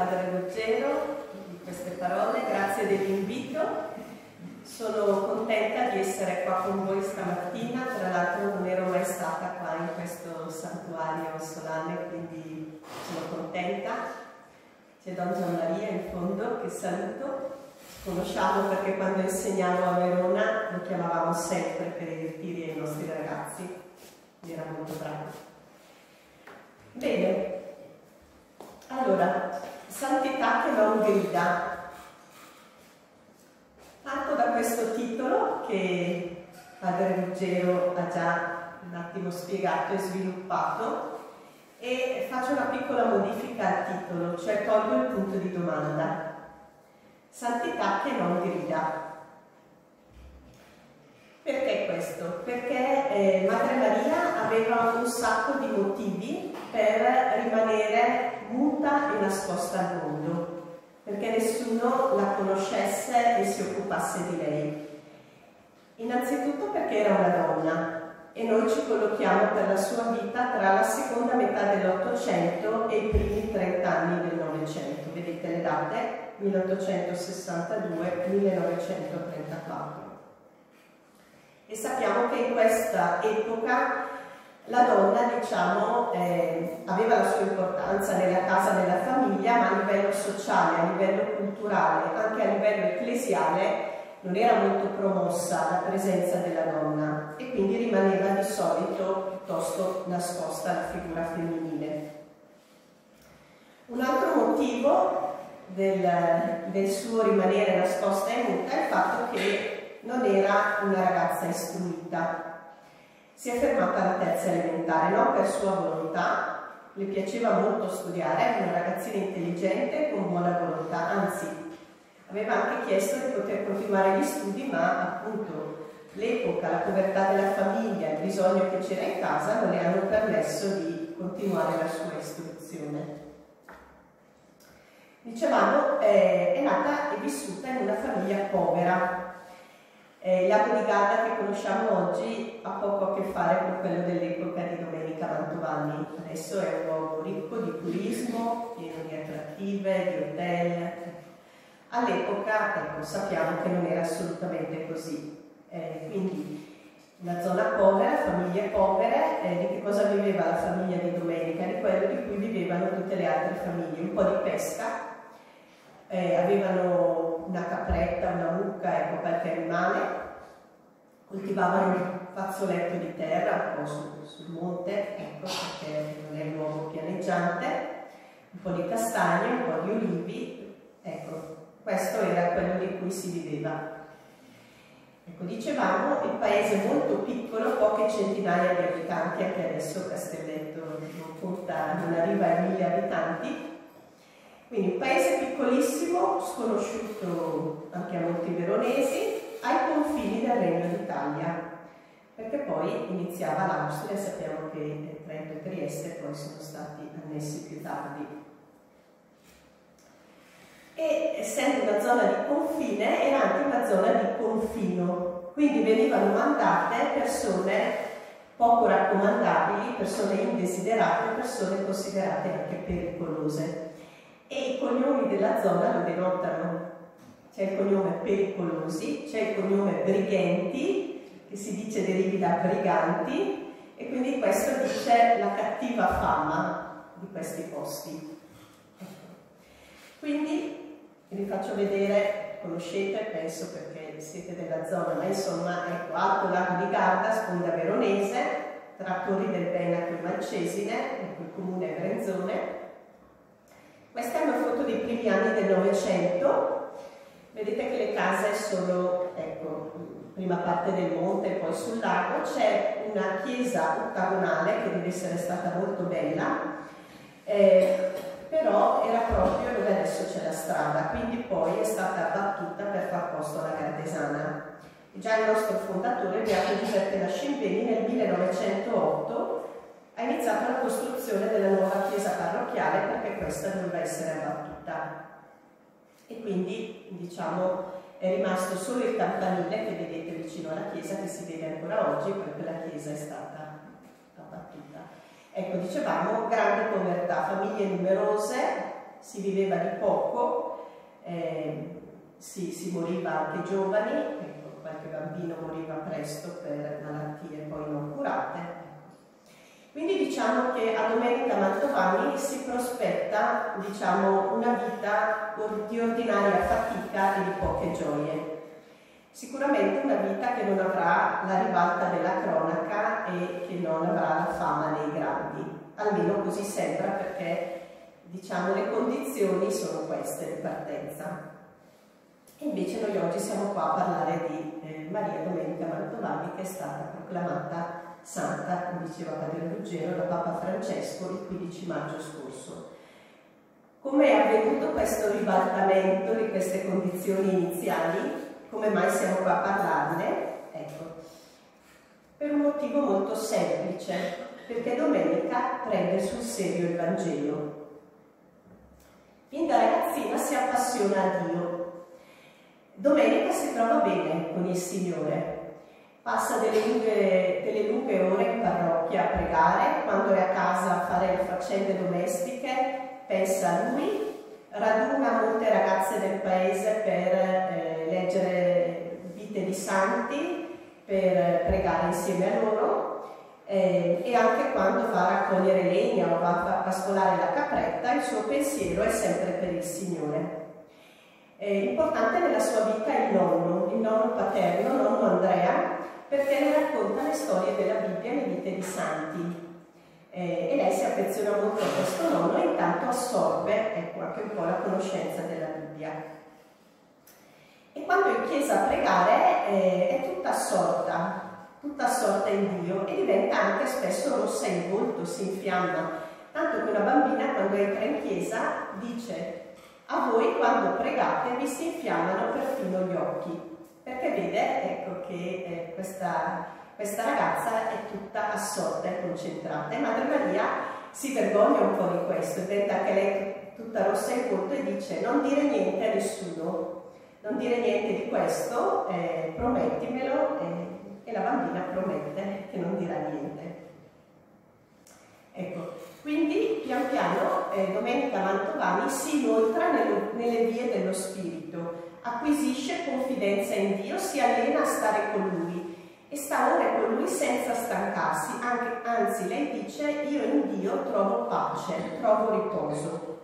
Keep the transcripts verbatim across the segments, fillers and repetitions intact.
Padre Ruggero di queste parole, grazie dell'invito. Sono contenta di essere qua con voi stamattina, tra l'altro non ero mai stata qua in questo santuario solane, quindi sono contenta. C'è Don Gianmaria in fondo che saluto, conosciamo perché quando insegnavo a Verona lo chiamavamo sempre per i ritiri ai nostri ragazzi, era molto bravo. Bene, allora, santità che non grida. Parto da questo titolo che Padre Ruggero ha già un attimo spiegato e sviluppato e faccio una piccola modifica al titolo, cioè tolgo il punto di domanda. Santità che non grida. Perché questo? Perché eh, Madre Maria aveva un sacco di motivi per rimanere muta e nascosta al mondo, perché nessuno la conoscesse e si occupasse di lei. Innanzitutto perché era una donna e noi ci collochiamo per la sua vita tra la seconda metà dell'Ottocento e i primi trent'anni del Novecento. Vedete le date? milleottocentosessantadue millenovecentotrentaquattro. E sappiamo che in questa epoca la donna, diciamo, eh, aveva la sua importanza nella casa, nella famiglia, ma a livello sociale, a livello culturale, anche a livello ecclesiale, non era molto promossa la presenza della donna e quindi rimaneva di solito piuttosto nascosta la figura femminile. Un altro motivo del, del suo rimanere nascosta e muta è il fatto che non era una ragazza istruita. Si è fermata alla terza elementare, non per sua volontà, le piaceva molto studiare, era una ragazzina intelligente con buona volontà, anzi aveva anche chiesto di poter continuare gli studi, ma appunto l'epoca, la povertà della famiglia, il bisogno che c'era in casa non le hanno permesso di continuare la sua istruzione. Dicevamo, eh, è nata e vissuta in una famiglia povera. Eh, il lago di Garda che conosciamo oggi ha poco a che fare con quello dell'epoca di Domenica Mantovani. Adesso è un luogo ricco di turismo, pieno di attrattive, di hotel. All'epoca, ecco, sappiamo che non era assolutamente così. Eh, quindi una zona povera, famiglie povere, eh, di che cosa viveva la famiglia di Domenica? Di quello di cui vivevano tutte le altre famiglie, un po' di pesca. Eh, avevano una capretta, una mucca, ecco, qualche animale, coltivavano un fazzoletto di terra un po' sul, sul monte, ecco, perché non è un luogo pianeggiante, un po' di castagne, un po' di olivi, ecco, questo era quello di cui si viveva. Ecco, dicevamo, il paese è molto piccolo, poche centinaia di abitanti, anche adesso Castelletto non conta, non arriva ai mille abitanti. Quindi un paese piccolissimo, sconosciuto anche a molti veronesi, ai confini del Regno d'Italia, perché poi iniziava l'Austria, sappiamo che Trento e Trieste poi sono stati annessi più tardi. E essendo una zona di confine, era anche una zona di confino, quindi venivano mandate persone poco raccomandabili, persone indesiderate, persone considerate anche pericolose. E i cognomi della zona lo denotano. C'è il cognome Pericolosi, c'è il cognome Brighenti, che si dice derivi da briganti, e quindi questo dice la cattiva fama di questi posti. Quindi vi faccio vedere, conoscete, penso perché siete della zona, ma insomma, ecco, Alto Lago di Garda, sponda veronese, tra Torri del Benaco e Malcesine, ecco il comune Brenzone. Questa è una foto dei primi anni del Novecento, vedete che le case sono, ecco, prima parte del monte e poi sul lago, c'è una chiesa ottagonale che deve essere stata molto bella, eh, però era proprio dove adesso c'è la strada, quindi poi è stata abbattuta per far posto alla Gardesana. Già il nostro fondatore, Beato Giuseppe Nascimbeni, nel millenovecentootto ha iniziato la costruzione della nuova chiesa parrocchiale perché questa doveva essere abbattuta e quindi, diciamo, è rimasto solo il campanile che vedete vicino alla chiesa, che si vede ancora oggi perché la chiesa è stata abbattuta. Ecco, dicevamo, grande povertà, famiglie numerose, si viveva di poco, eh, si, si moriva anche giovani, ecco, qualche bambino moriva presto per malattie poi non curate. Quindi diciamo che a Domenica Mantovani si prospetta, diciamo, una vita di ordinaria fatica e di poche gioie. Sicuramente una vita che non avrà la ribalta della cronaca e che non avrà la fama dei grandi, almeno così sembra, perché diciamo le condizioni sono queste di partenza. E invece noi oggi siamo qua a parlare di eh, Maria Domenica Mantovani, che è stata proclamata santa, come diceva Padre Ruggero, da Papa Francesco il quindici maggio scorso. Come è avvenuto questo ribaltamento di queste condizioni iniziali? Come mai siamo qua a parlarne? Ecco, per un motivo molto semplice, perché Domenica prende sul serio il Vangelo. Fin da ragazzina si appassiona a Dio. Domenica si trova bene con il Signore. Passa delle lunghe, delle lunghe ore in parrocchia a pregare, quando è a casa a fare le faccende domestiche, pensa a Lui, raduna molte ragazze del paese per eh, leggere vite di santi, per pregare insieme a loro, eh, e anche quando va a raccogliere legna o va a pascolare la capretta, il suo pensiero è sempre per il Signore. Eh, importante nella sua vita è il nonno, il nonno paterno, nonno Andrea, perché le racconta le storie della Bibbia e le vite di santi. Eh, e lei si affeziona molto a questo nonno e intanto assorbe, ecco, anche un po' la conoscenza della Bibbia. E quando è in chiesa a pregare eh, è tutta assorta, tutta assorta in Dio, e diventa anche spesso rossa in volto, si infiamma, tanto che una bambina quando entra in chiesa dice: a voi quando pregate vi si infiammano perfino gli occhi, perché vede, ecco, che eh, questa, questa ragazza è tutta assorta e concentrata. E Madre Maria si vergogna un po' di questo, diventa anche lei tutta rossa in volto e dice: non dire niente a nessuno, non dire niente di questo, eh, promettimelo, eh, e la bambina promette che non dirà niente. Ecco, quindi pian piano eh, Domenica Mantovani si inoltra nelle, nelle vie dello spirito, acquisisce confidenza in Dio, si allena a stare con Lui e sta ore con Lui senza stancarsi, anche, anzi lei dice: io in Dio trovo pace, trovo riposo.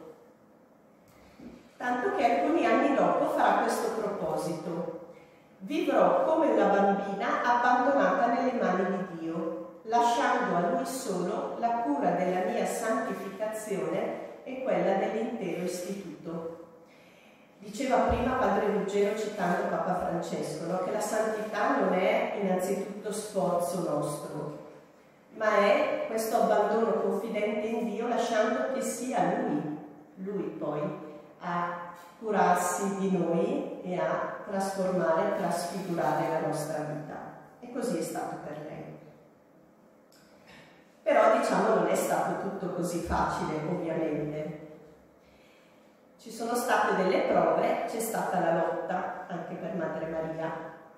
Tanto che alcuni anni dopo farà questo proposito: vivrò come una bambina abbandonata nelle mani di Dio, lasciando a Lui solo la cura della mia santificazione e quella dell'intero istituto. Diceva prima Padre Ruggero, citando Papa Francesco, no? Che la santità non è innanzitutto sforzo nostro, ma è questo abbandono confidente in Dio, lasciando che sia Lui, Lui poi, a curarsi di noi e a trasformare, trasfigurare la nostra vita. E così è stato per lei. Però diciamo non è stato tutto così facile, ovviamente. Ci sono state delle prove, c'è stata la lotta anche per Madre Maria.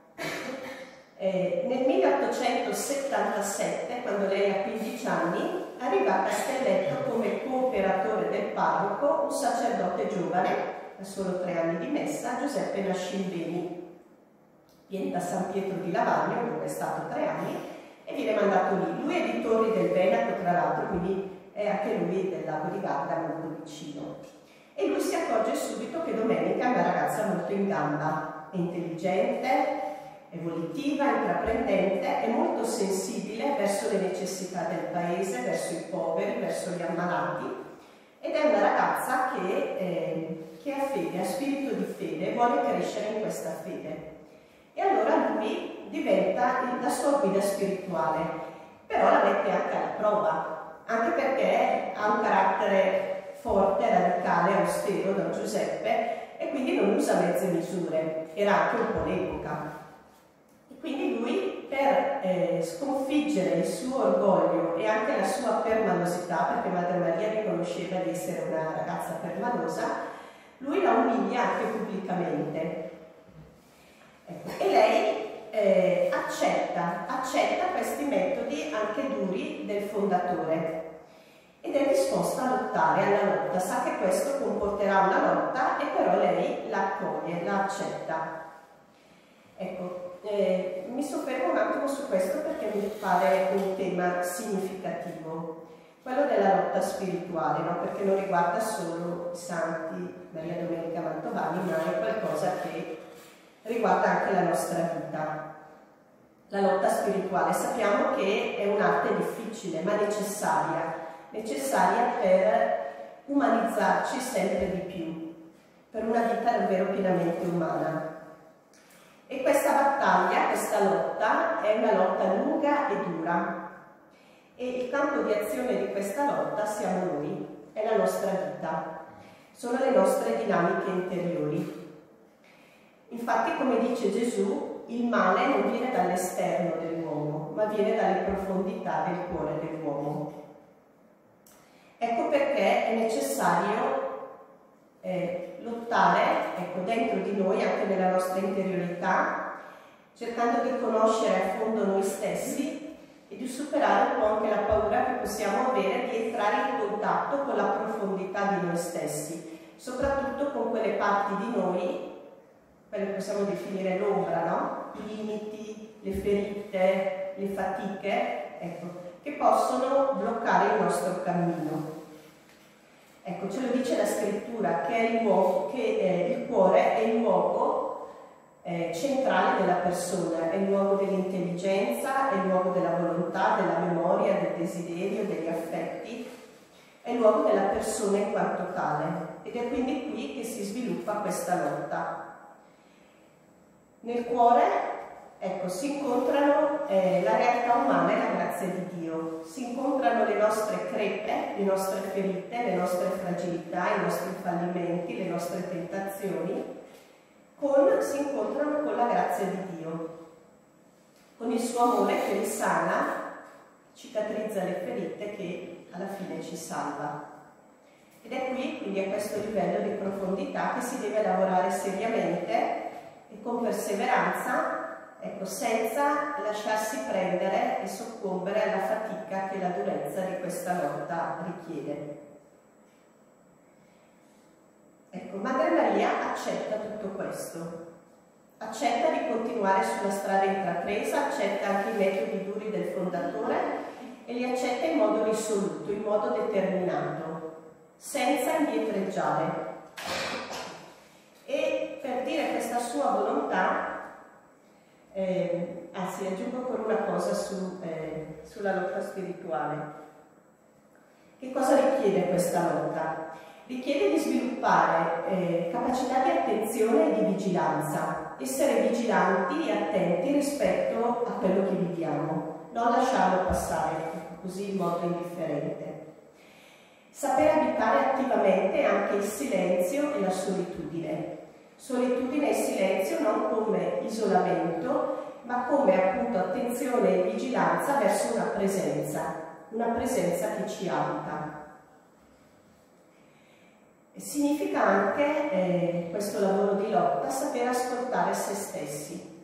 Eh, nel milleottocentosettantasette, quando lei ha quindici anni, arriva a Castelletto come cooperatore del parroco un sacerdote giovane, a solo tre anni di messa, Giuseppe Nascimbeni. Viene da San Pietro di Lavagno, dove è stato tre anni, e viene mandato lì. Lui è di Torri del Veneto, tra l'altro, quindi è anche lui del lago di Garda, molto vicino. E lui si accorge subito che Domenica è una ragazza molto in gamba, è intelligente, è volitiva, intraprendente, è molto sensibile verso le necessità del paese, verso i poveri, verso gli ammalati, ed è una ragazza che, eh, che ha fede, ha spirito di fede, vuole crescere in questa fede. E allora lui diventa la sua guida spirituale, però la mette anche alla prova, anche perché ha un carattere forte, radicale, austero, Don Giuseppe, e quindi non usa mezze misure, era anche un po' l'epoca. E quindi lui, per eh, sconfiggere il suo orgoglio e anche la sua permalosità, perché Madre Maria riconosceva di essere una ragazza permalosa, lui la umilia anche pubblicamente. Ecco. E lei eh, accetta, accetta questi metodi anche duri del fondatore. Ed è disposta a lottare, alla lotta, sa che questo comporterà una lotta e però lei la accoglie, la accetta. Ecco, eh, mi soffermo un attimo su questo perché mi pare un tema significativo, quello della lotta spirituale, no? Perché non riguarda solo i santi Maria Domenica Mantovani, ma è qualcosa che riguarda anche la nostra vita. La lotta spirituale sappiamo che è un'arte difficile ma necessaria, necessaria per umanizzarci sempre di più, per una vita davvero pienamente umana. E questa battaglia, questa lotta, è una lotta lunga e dura. E il campo di azione di questa lotta siamo noi, è la nostra vita, sono le nostre dinamiche interiori. Infatti, come dice Gesù, il male non viene dall'esterno dell'uomo, ma viene dalle profondità del cuore dell'uomo. Ecco perché è necessario eh, lottare, ecco, dentro di noi, anche nella nostra interiorità, cercando di conoscere a fondo noi stessi e di superare un po' anche la paura che possiamo avere di entrare in contatto con la profondità di noi stessi, soprattutto con quelle parti di noi, quelle che possiamo definire l'ombra, no? I limiti, le ferite, le fatiche, ecco, che possono bloccare il nostro cammino. Ecco, ce lo dice la scrittura, che, è il, luogo, che eh, il cuore è il luogo eh, centrale della persona, è il luogo dell'intelligenza, è il luogo della volontà, della memoria, del desiderio, degli affetti, è il luogo della persona in quanto tale, ed è quindi qui che si sviluppa questa lotta. Nel cuore, ecco, si incontrano eh, la realtà umana e la grazia di Dio, si incontrano le nostre crepe, le nostre ferite, le nostre fragilità, i nostri fallimenti, le nostre tentazioni, con, si incontrano con la grazia di Dio, con il suo amore che risana, cicatrizza le ferite che alla fine ci salva. Ed è qui, quindi a questo livello di profondità, che si deve lavorare seriamente e con perseveranza, ecco, senza lasciarsi prendere e soccombere alla fatica che la durezza di questa lotta richiede. Ecco, Madre Maria accetta tutto questo, accetta di continuare sulla strada intrapresa, accetta anche i metodi duri del fondatore e li accetta in modo risoluto, in modo determinato, senza indietreggiare. E per dire questa sua volontà, eh, anzi aggiungo ancora una cosa su, eh, sulla lotta spirituale. Che cosa richiede questa lotta? Richiede di sviluppare eh, capacità di attenzione e di vigilanza, essere vigilanti e attenti rispetto a quello che viviamo, non lasciarlo passare così in modo indifferente. Saper abitare attivamente anche il silenzio e la solitudine. Solitudine e silenzio non come isolamento, ma come appunto attenzione e vigilanza verso una presenza, una presenza che ci abita. Significa anche, eh, questo lavoro di lotta, saper ascoltare se stessi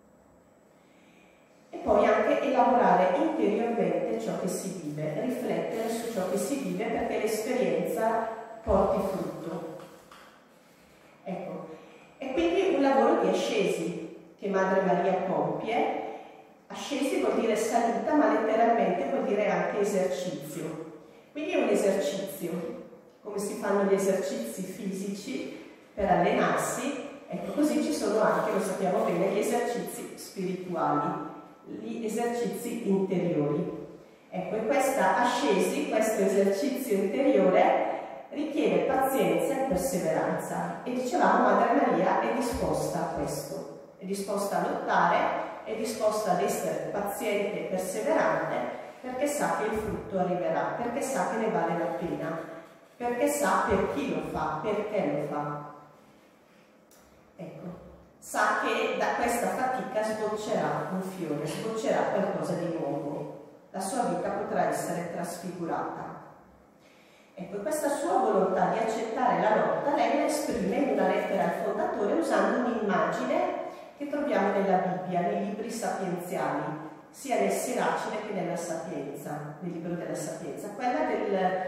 e poi anche elaborare interiormente ciò che si vive, riflettere su ciò che si vive perché l'esperienza porti frutto. Ecco, e quindi un lavoro di ascesi che Madre Maria compie. Ascesi vuol dire salita, ma letteralmente vuol dire anche esercizio. Quindi è un esercizio, come si fanno gli esercizi fisici per allenarsi, ecco, così ci sono anche, lo sappiamo bene, gli esercizi spirituali, gli esercizi interiori. Ecco, e questa ascesi, questo esercizio interiore, richiede pazienza e perseveranza. E dicevamo, Madre Maria è disposta a questo, è disposta a lottare, è disposta ad essere paziente e perseverante, perché sa che il frutto arriverà, perché sa che ne vale la pena, perché sa per chi lo fa, perché lo fa. Ecco, sa che da questa fatica sboccerà un fiore, sboccerà qualcosa di nuovo, la sua vita potrà essere trasfigurata. Ecco, questa sua volontà di accettare la lotta lei la esprime in una lettera al fondatore usando un'immagine che troviamo nella Bibbia, nei libri sapienziali, sia nel Siracide che nella Sapienza, nel libro della Sapienza, quella del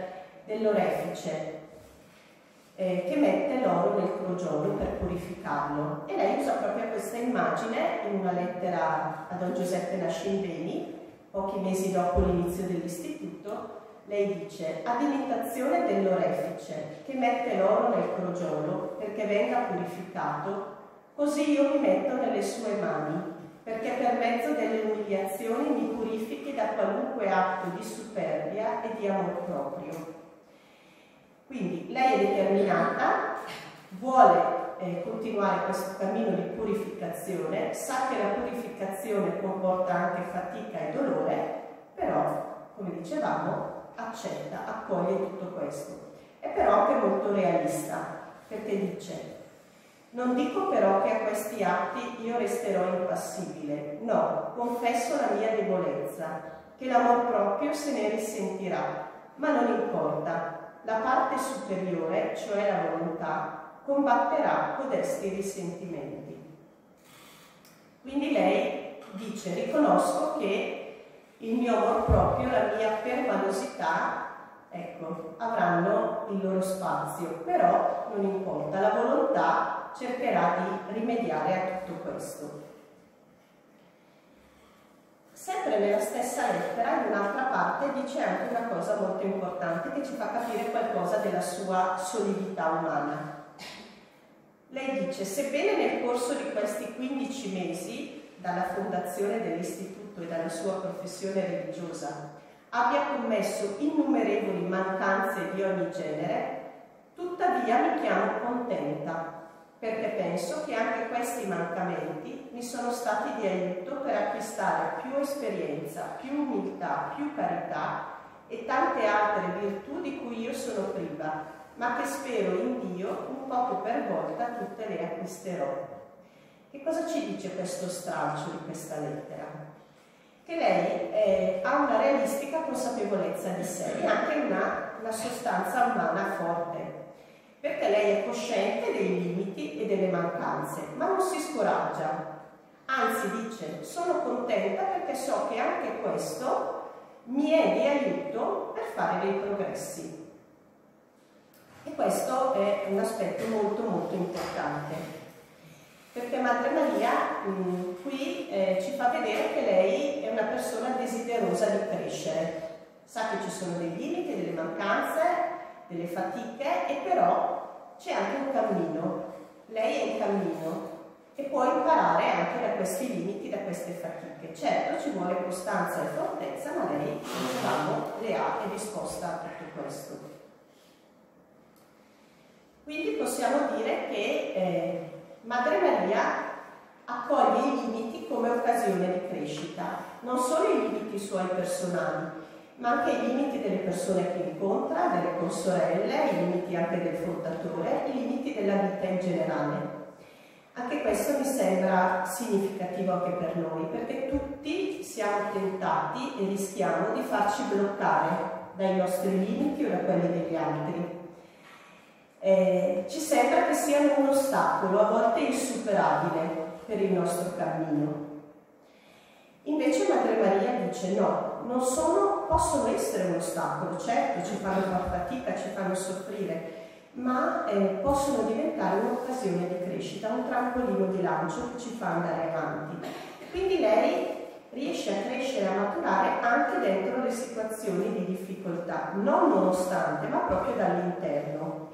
dell'orefice eh, che mette l'oro nel crogiolo per purificarlo. E lei usa proprio questa immagine in una lettera a Don Giuseppe Nascimbeni, pochi mesi dopo l'inizio dell'istituto. Lei dice: ad imitazione dell'orefice che mette l'oro nel crogiolo perché venga purificato, così io mi metto nelle sue mani, perché per mezzo delle umiliazioni mi purifichi da qualunque atto di superbia e di amor proprio. Quindi lei è determinata, vuole eh, continuare questo cammino di purificazione, sa che la purificazione comporta anche fatica e dolore, però, come dicevamo, accetta, accoglie tutto questo. È però anche molto realista, perché dice: non dico però che a questi atti io resterò impassibile, no, confesso la mia debolezza, che l'amor proprio se ne risentirà, ma non importa, la parte superiore, cioè la volontà, combatterà codesti risentimenti. Quindi lei dice: riconosco che il mio amor proprio, la mia pervanosità, ecco, avranno il loro spazio, però non importa, la volontà cercherà di rimediare a tutto questo. Sempre nella stessa lettera, in un'altra parte, dice anche una cosa molto importante che ci fa capire qualcosa della sua solidità umana. Lei dice: sebbene nel corso di questi quindici mesi, dalla fondazione dell'istituto e dalla sua professione religiosa, abbia commesso innumerevoli mancanze di ogni genere, tuttavia mi chiamo contenta, perché penso che anche questi mancamenti mi sono stati di aiuto per acquistare più esperienza, più umiltà, più carità e tante altre virtù di cui io sono priva, ma che spero in Dio un poco per volta tutte le acquisterò. Che cosa ci dice questo stralcio di questa lettera? Che lei eh, ha una realistica consapevolezza di sé e anche una, una sostanza umana forte, perché lei è cosciente dei limiti e delle mancanze, ma non si scoraggia. Anzi dice: sono contenta perché so che anche questo mi è di aiuto per fare dei progressi. E questo è un aspetto molto molto importante, perché Madre Maria mh, qui eh, ci fa vedere che lei è una persona desiderosa di crescere. Sa che ci sono dei limiti, delle mancanze, delle fatiche, e però c'è anche un cammino. Lei è in cammino e può imparare anche da questi limiti, da queste fatiche. Certo, ci vuole costanza e fortezza, ma lei, diciamo, le ha, è disposta a tutto questo. Quindi possiamo dire che eh, Madre Maria accoglie i limiti come occasione di crescita, non solo i limiti suoi personali, ma anche i limiti delle persone che incontra, delle consorelle, i limiti anche del fondatore, i limiti della vita in generale. Anche questo mi sembra significativo anche per noi, perché tutti siamo tentati e rischiamo di farci bloccare dai nostri limiti o da quelli degli altri. Eh, ci sembra che siano un ostacolo, a volte insuperabile, per il nostro cammino. Invece Madre Maria dice: no, non sono, possono essere un ostacolo, certo, ci fanno far fatica, ci fanno soffrire, ma eh, possono diventare un'occasione di crescita, un trampolino di lancio che ci fa andare avanti. Quindi lei riesce a crescere, a maturare anche dentro le situazioni di difficoltà, non nonostante, ma proprio dall'interno.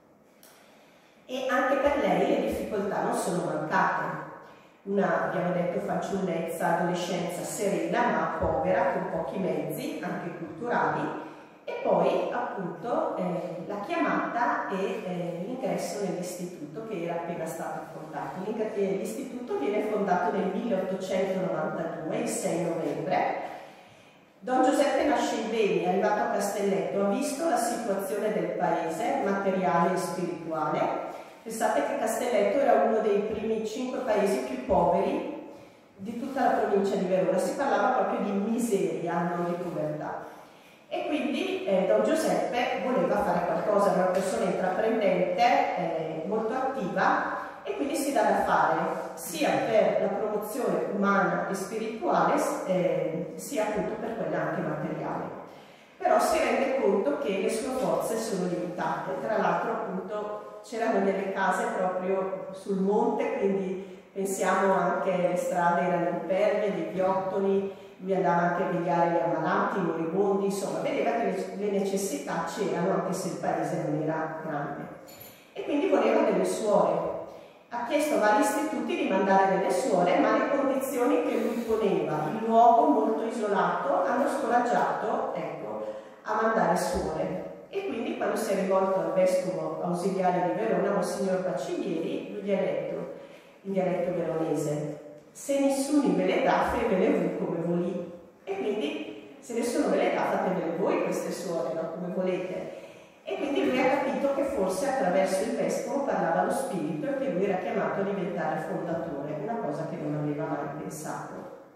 E anche per lei le difficoltà non sono mancate. Una, abbiamo detto, fanciullezza, adolescenza serena ma povera, con pochi mezzi, anche culturali, e poi appunto eh, la chiamata e eh, l'ingresso nell'istituto che era appena stato fondato. L'istituto viene fondato nel milleottocentonovantadue, il sei novembre. Don Giuseppe Nascimbeni, arrivato a Castelletto, ha visto la situazione del paese, materiale e spirituale. Pensate che Castelletto era uno dei primi cinque paesi più poveri di tutta la provincia di Verona, si parlava proprio di miseria, non di povertà. E quindi eh, Don Giuseppe voleva fare qualcosa, era una persona intraprendente, eh, molto attiva, e quindi si dà da fare sia per la promozione umana e spirituale, eh, sia appunto per quella anche materiale. però si rende conto che le sue forze sono limitate. Tra l'altro appunto c'erano delle case proprio sul monte, quindi pensiamo anche alle strade erano impervie, dei viottoli, lui andava anche a vegliare gli ammalati, i moribondi, insomma vedeva che le necessità c'erano anche se il paese non era grande. E quindi voleva delle suore. Ha chiesto a vari istituti di mandare delle suore, ma le condizioni che lui poneva, il luogo molto isolato, hanno scoraggiato, ecco, a mandare suore. E quindi quando si è rivolto al vescovo ausiliario di Verona, Monsignor Baciglieri, lui gli ha detto, in dialetto veronese: se nessuno ve le dà, fevele voi come volete. E quindi se nessuno ve le dà, fatevele voi queste suore, no? Come volete. E quindi lui ha capito che forse attraverso il vescovo parlava lo spirito e che lui era chiamato a diventare fondatore, una cosa che non aveva mai pensato.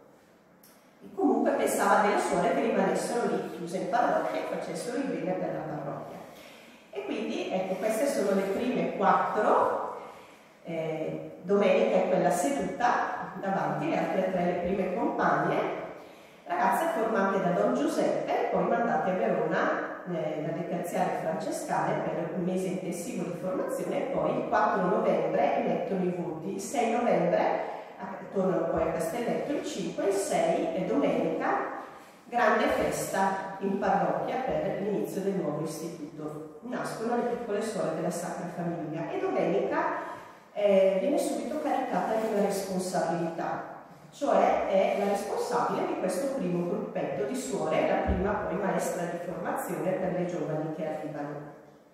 E comunque pensava delle suore che rimanessero lì chiuse in parrocchia e facessero il bene per la parrocchia. E quindi ecco, queste sono le prime quattro. Eh, domenica è quella seduta davanti, le altre tre le prime compagne, ragazze formate da Don Giuseppe, poi mandate a Verona dalle terziarie francescane per un mese intensivo di formazione, e poi il quattro novembre emettono i voti, il sei novembre tornano poi a Castelletto, il cinque e il sei è domenica, grande festa in parrocchia per l'inizio del nuovo istituto. Nascono le piccole suore della Sacra Famiglia e domenica eh, viene subito caricata di una responsabilità, cioè è la responsabile di questo primo gruppetto di suore, la prima poi maestra di formazione per le giovani che arrivano.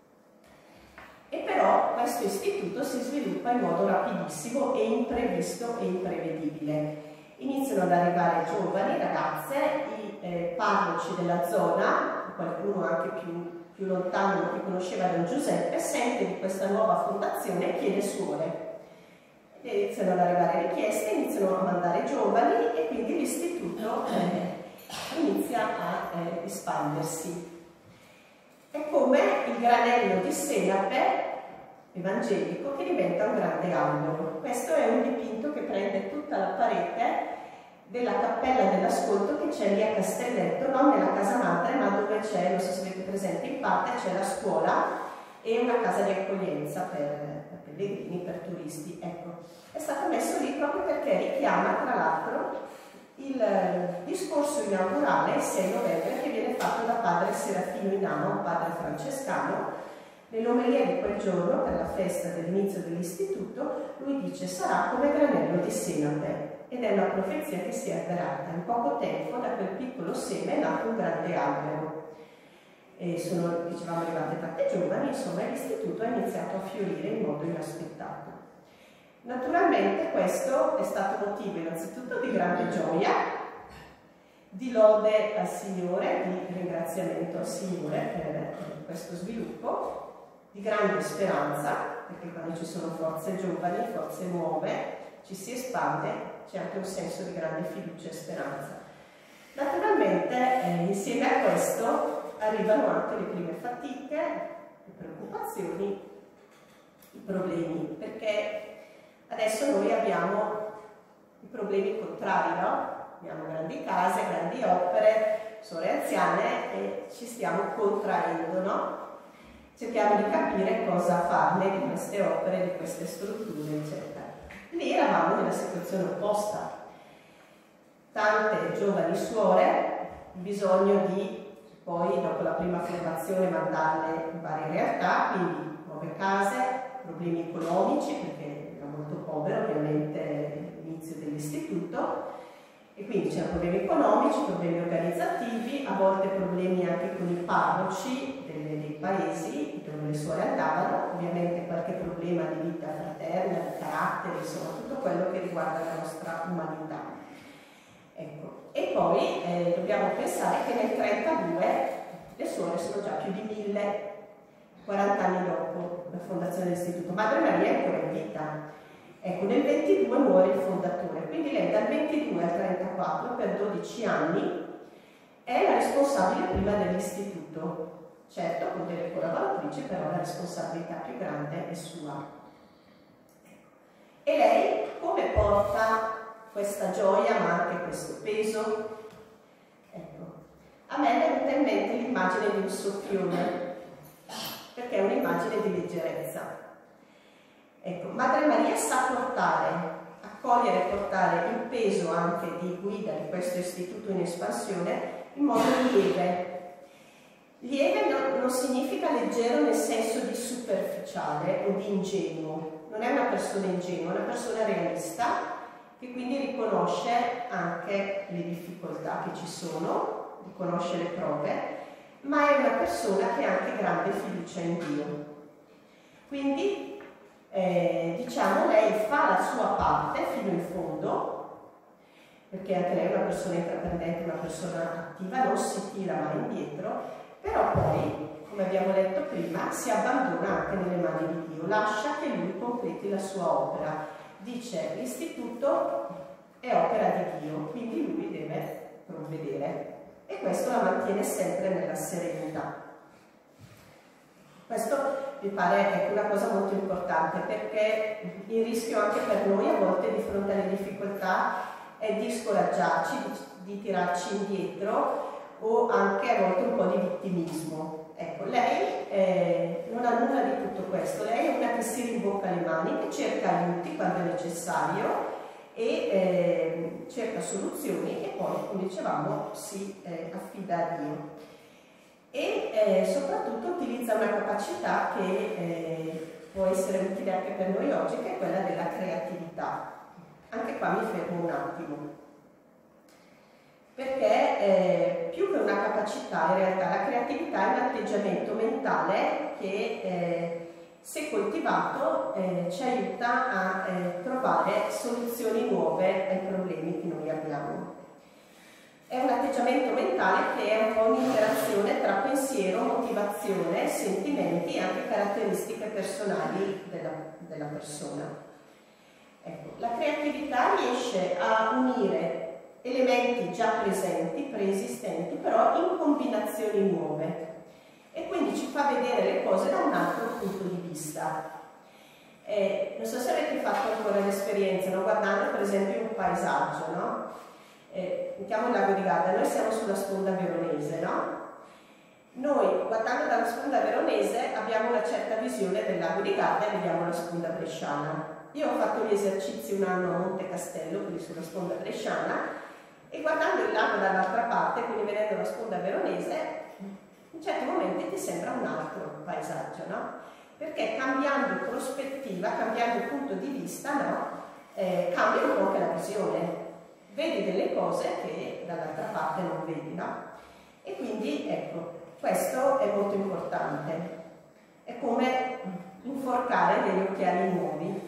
E però questo istituto si sviluppa in modo rapidissimo e imprevisto e imprevedibile. Iniziano ad arrivare giovani, ragazze, i eh, parroci della zona, qualcuno anche più, più lontano che conosceva Don Giuseppe, sente di questa nuova fondazione e chiede suore. Iniziano ad arrivare richieste, iniziano a mandare giovani e quindi l'istituto eh, inizia a eh, espandersi. È come il granello di senape evangelico che diventa un grande albero. Questo è un dipinto che prende tutta la parete della cappella dell'ascolto che c'è lì a Castelletto, non nella casa madre, ma dove c'è, non so se avete presente, in parte c'è la scuola e una casa di accoglienza per pellegrini, per turisti. Ecco, è stato messo lì proprio perché richiama tra l'altro il discorso inaugurale il sei novembre che viene fatto da padre Serafino Inama, un padre francescano. Nell'omelia di quel giorno, per la festa dell'inizio dell'istituto, lui dice: sarà come granello di senape, ed è una profezia che si è avverata. In poco tempo da quel piccolo seme è nato un grande albero. E sono, dicevamo, arrivate tante giovani, insomma l'istituto ha iniziato a fiorire in modo inaspettato. Naturalmente questo è stato motivo innanzitutto di grande gioia, di lode al Signore, di ringraziamento al Signore per questo sviluppo, di grande speranza, perché quando ci sono forze giovani, forze nuove, ci si espande, c'è anche un senso di grande fiducia e speranza. Naturalmente eh, insieme a questo arrivano anche le prime fatiche, le preoccupazioni, i problemi, perché adesso noi abbiamo i problemi contrari, no? Abbiamo grandi case, grandi opere, suore anziane e ci stiamo contraendo, no? Cerchiamo di capire cosa farne di queste opere, di queste strutture, eccetera. Lì eravamo nella situazione opposta. Tante giovani suore, bisogno di poi dopo la prima formazione mandarle in varie realtà, quindi nuove case, problemi economici perché era molto povero ovviamente l'inizio dell'istituto e quindi c'erano problemi economici, problemi organizzativi, a volte problemi anche con i parroci delle, dei paesi dove le suore andavano, ovviamente qualche problema di vita fraterna, di carattere, insomma tutto quello che riguarda la nostra umanità. Ecco. E poi eh, dobbiamo pensare che nel trentadue le suore sono già più di mille, quaranta anni dopo la fondazione dell'istituto. Madre Maria è ancora in vita. Ecco, nel ventidue muore il fondatore, quindi lei dal ventidue al trentaquattro, per dodici anni, è la responsabile prima dell'istituto. Certo, con delle collaboratrici, però la responsabilità più grande è sua. E lei come porta questa gioia ma anche questo peso? Ecco, A me è venuta in mente l'immagine di un soffione, perché è un'immagine di leggerezza. Ecco, Madre Maria sa portare, accogliere e portare il peso anche di guida di questo istituto in espansione in modo lieve. Lieve non, non significa leggero nel senso di superficiale o di ingenuo, non è una persona ingenua, è una persona realista che quindi riconosce anche le difficoltà che ci sono, riconosce le prove, ma è una persona che ha anche grande fiducia in Dio. Quindi, eh, diciamo, lei fa la sua parte fino in fondo, perché anche lei è una persona intraprendente, una persona attiva, non si tira mai indietro, però poi, come abbiamo detto prima, si abbandona anche nelle mani di Dio, lascia che Lui completi la sua opera. Dice, l'istituto è opera di Dio, quindi Lui deve provvedere. E questo la mantiene sempre nella serenità. Questo mi pare una cosa molto importante, perché il rischio anche per noi a volte di fronte alle difficoltà è di scoraggiarci, di, di tirarci indietro o anche a volte un po' di vittimismo. Ecco, lei eh, non ha nulla di tutto questo, lei è una che si rimbocca le mani, che cerca aiuti quando è necessario e eh, cerca soluzioni e poi, come dicevamo, si eh, affida a Dio. E eh, soprattutto utilizza una capacità che eh, può essere utile anche per noi oggi, che è quella della creatività. Anche qua mi fermo un attimo, perché eh, più che una capacità, in realtà la creatività è un atteggiamento mentale che eh, se coltivato eh, ci aiuta a eh, trovare soluzioni nuove ai problemi che noi abbiamo. È un atteggiamento mentale che è un po' un'interazione tra pensiero, motivazione, sentimenti e anche caratteristiche personali della, della persona. Ecco, la creatività riesce a unire elementi già presenti, preesistenti, però in combinazioni nuove. E quindi ci fa vedere le cose da un altro punto di vista. Eh, non so se avete fatto ancora l'esperienza, no? Guardando per esempio un paesaggio, no? Eh, mettiamo il lago di Garda, noi siamo sulla sponda veronese, no? Noi guardando dalla sponda veronese abbiamo una certa visione del lago di Garda e vediamo la sponda bresciana. Io ho fatto gli esercizi un anno a Monte Castello, quindi sulla sponda bresciana, e guardando il lago dall'altra parte, quindi vedendo la sponda veronese, in certi momenti ti sembra un altro paesaggio, no? Perché cambiando prospettiva, cambiando punto di vista, no? Eh, cambia un po' anche la visione. Vedi delle cose che dall'altra parte non vedi, no? E quindi, ecco, questo è molto importante. È come inforcare degli occhiali nuovi.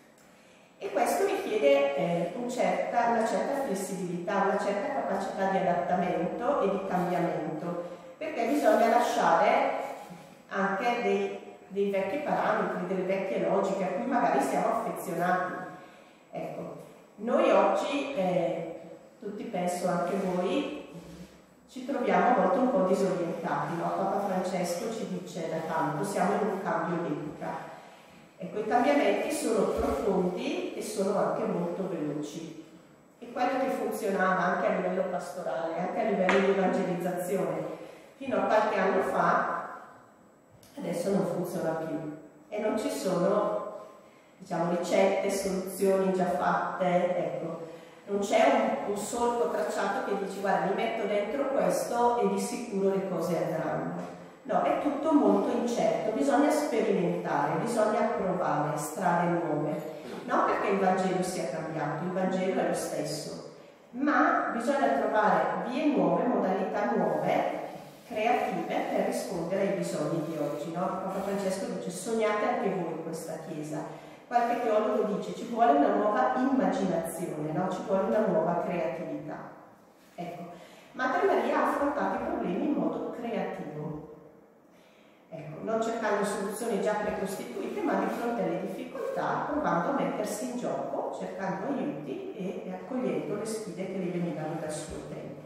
E questo richiede eh, un certa, una certa flessibilità, una certa capacità di adattamento e di cambiamento, perché bisogna lasciare anche dei, dei vecchi parametri, delle vecchie logiche a cui magari siamo affezionati. Ecco, noi oggi, eh, tutti penso anche voi, ci troviamo molto un po' disorientati, no? Papa Francesco ci dice da tanto, siamo in un cambio d'epoca. Ecco, i cambiamenti sono profondi e sono anche molto veloci. E quello che funzionava anche a livello pastorale, anche a livello di evangelizzazione, fino a qualche anno fa, adesso non funziona più. E non ci sono, diciamo, ricette, soluzioni già fatte, ecco. Non c'è un, un solco tracciato che dici, guarda, mi metto dentro questo e di sicuro le cose andranno. No, è tutto molto incerto, bisogna sperimentare, bisogna provare strade nuove, non perché il Vangelo sia cambiato, il Vangelo è lo stesso, ma bisogna trovare vie nuove, modalità nuove, creative per rispondere ai bisogni di oggi, no? Papa Francesco dice, sognate anche voi in questa Chiesa. Qualche teologo dice, ci vuole una nuova immaginazione, no? Ci vuole una nuova creatività. Ecco, Madre Maria ha affrontato i problemi in modo creativo. Ecco, non cercando soluzioni già precostituite, ma di fronte alle difficoltà provando a mettersi in gioco, cercando aiuti e, e accogliendo le sfide che gli venivano dal suo tempo.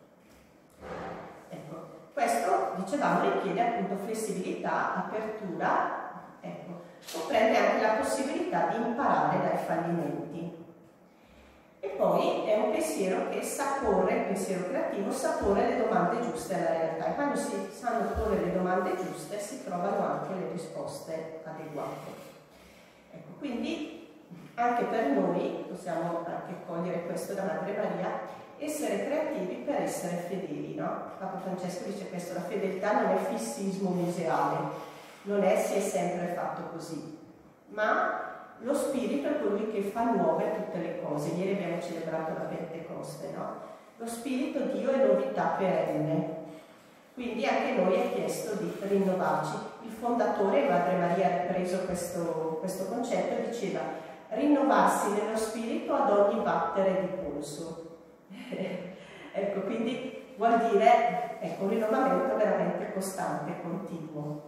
Ecco, questo, dicevamo, richiede appunto flessibilità, apertura, ecco, comprende anche la possibilità di imparare dai fallimenti. E poi è un pensiero che sa porre, il pensiero creativo sa porre le domande giuste alla realtà, e quando si sanno porre le domande giuste si trovano anche le risposte adeguate. Ecco, quindi anche per noi possiamo anche cogliere questo da Madre Maria, essere creativi per essere fedeli, no? Papa Francesco dice questo: la fedeltà non è fissismo museale, non è si è sempre fatto così, ma lo spirito è colui che fa nuove tutte le cose. Ieri abbiamo celebrato la Pentecoste, no? Lo spirito Dio è novità perenne, quindi anche noi è chiesto di rinnovarci. Il fondatore, Madre Maria, ha ripreso questo, questo concetto e diceva: rinnovarsi nello spirito ad ogni battere di polso. Ecco, quindi vuol dire, ecco, un rinnovamento veramente costante, continuo.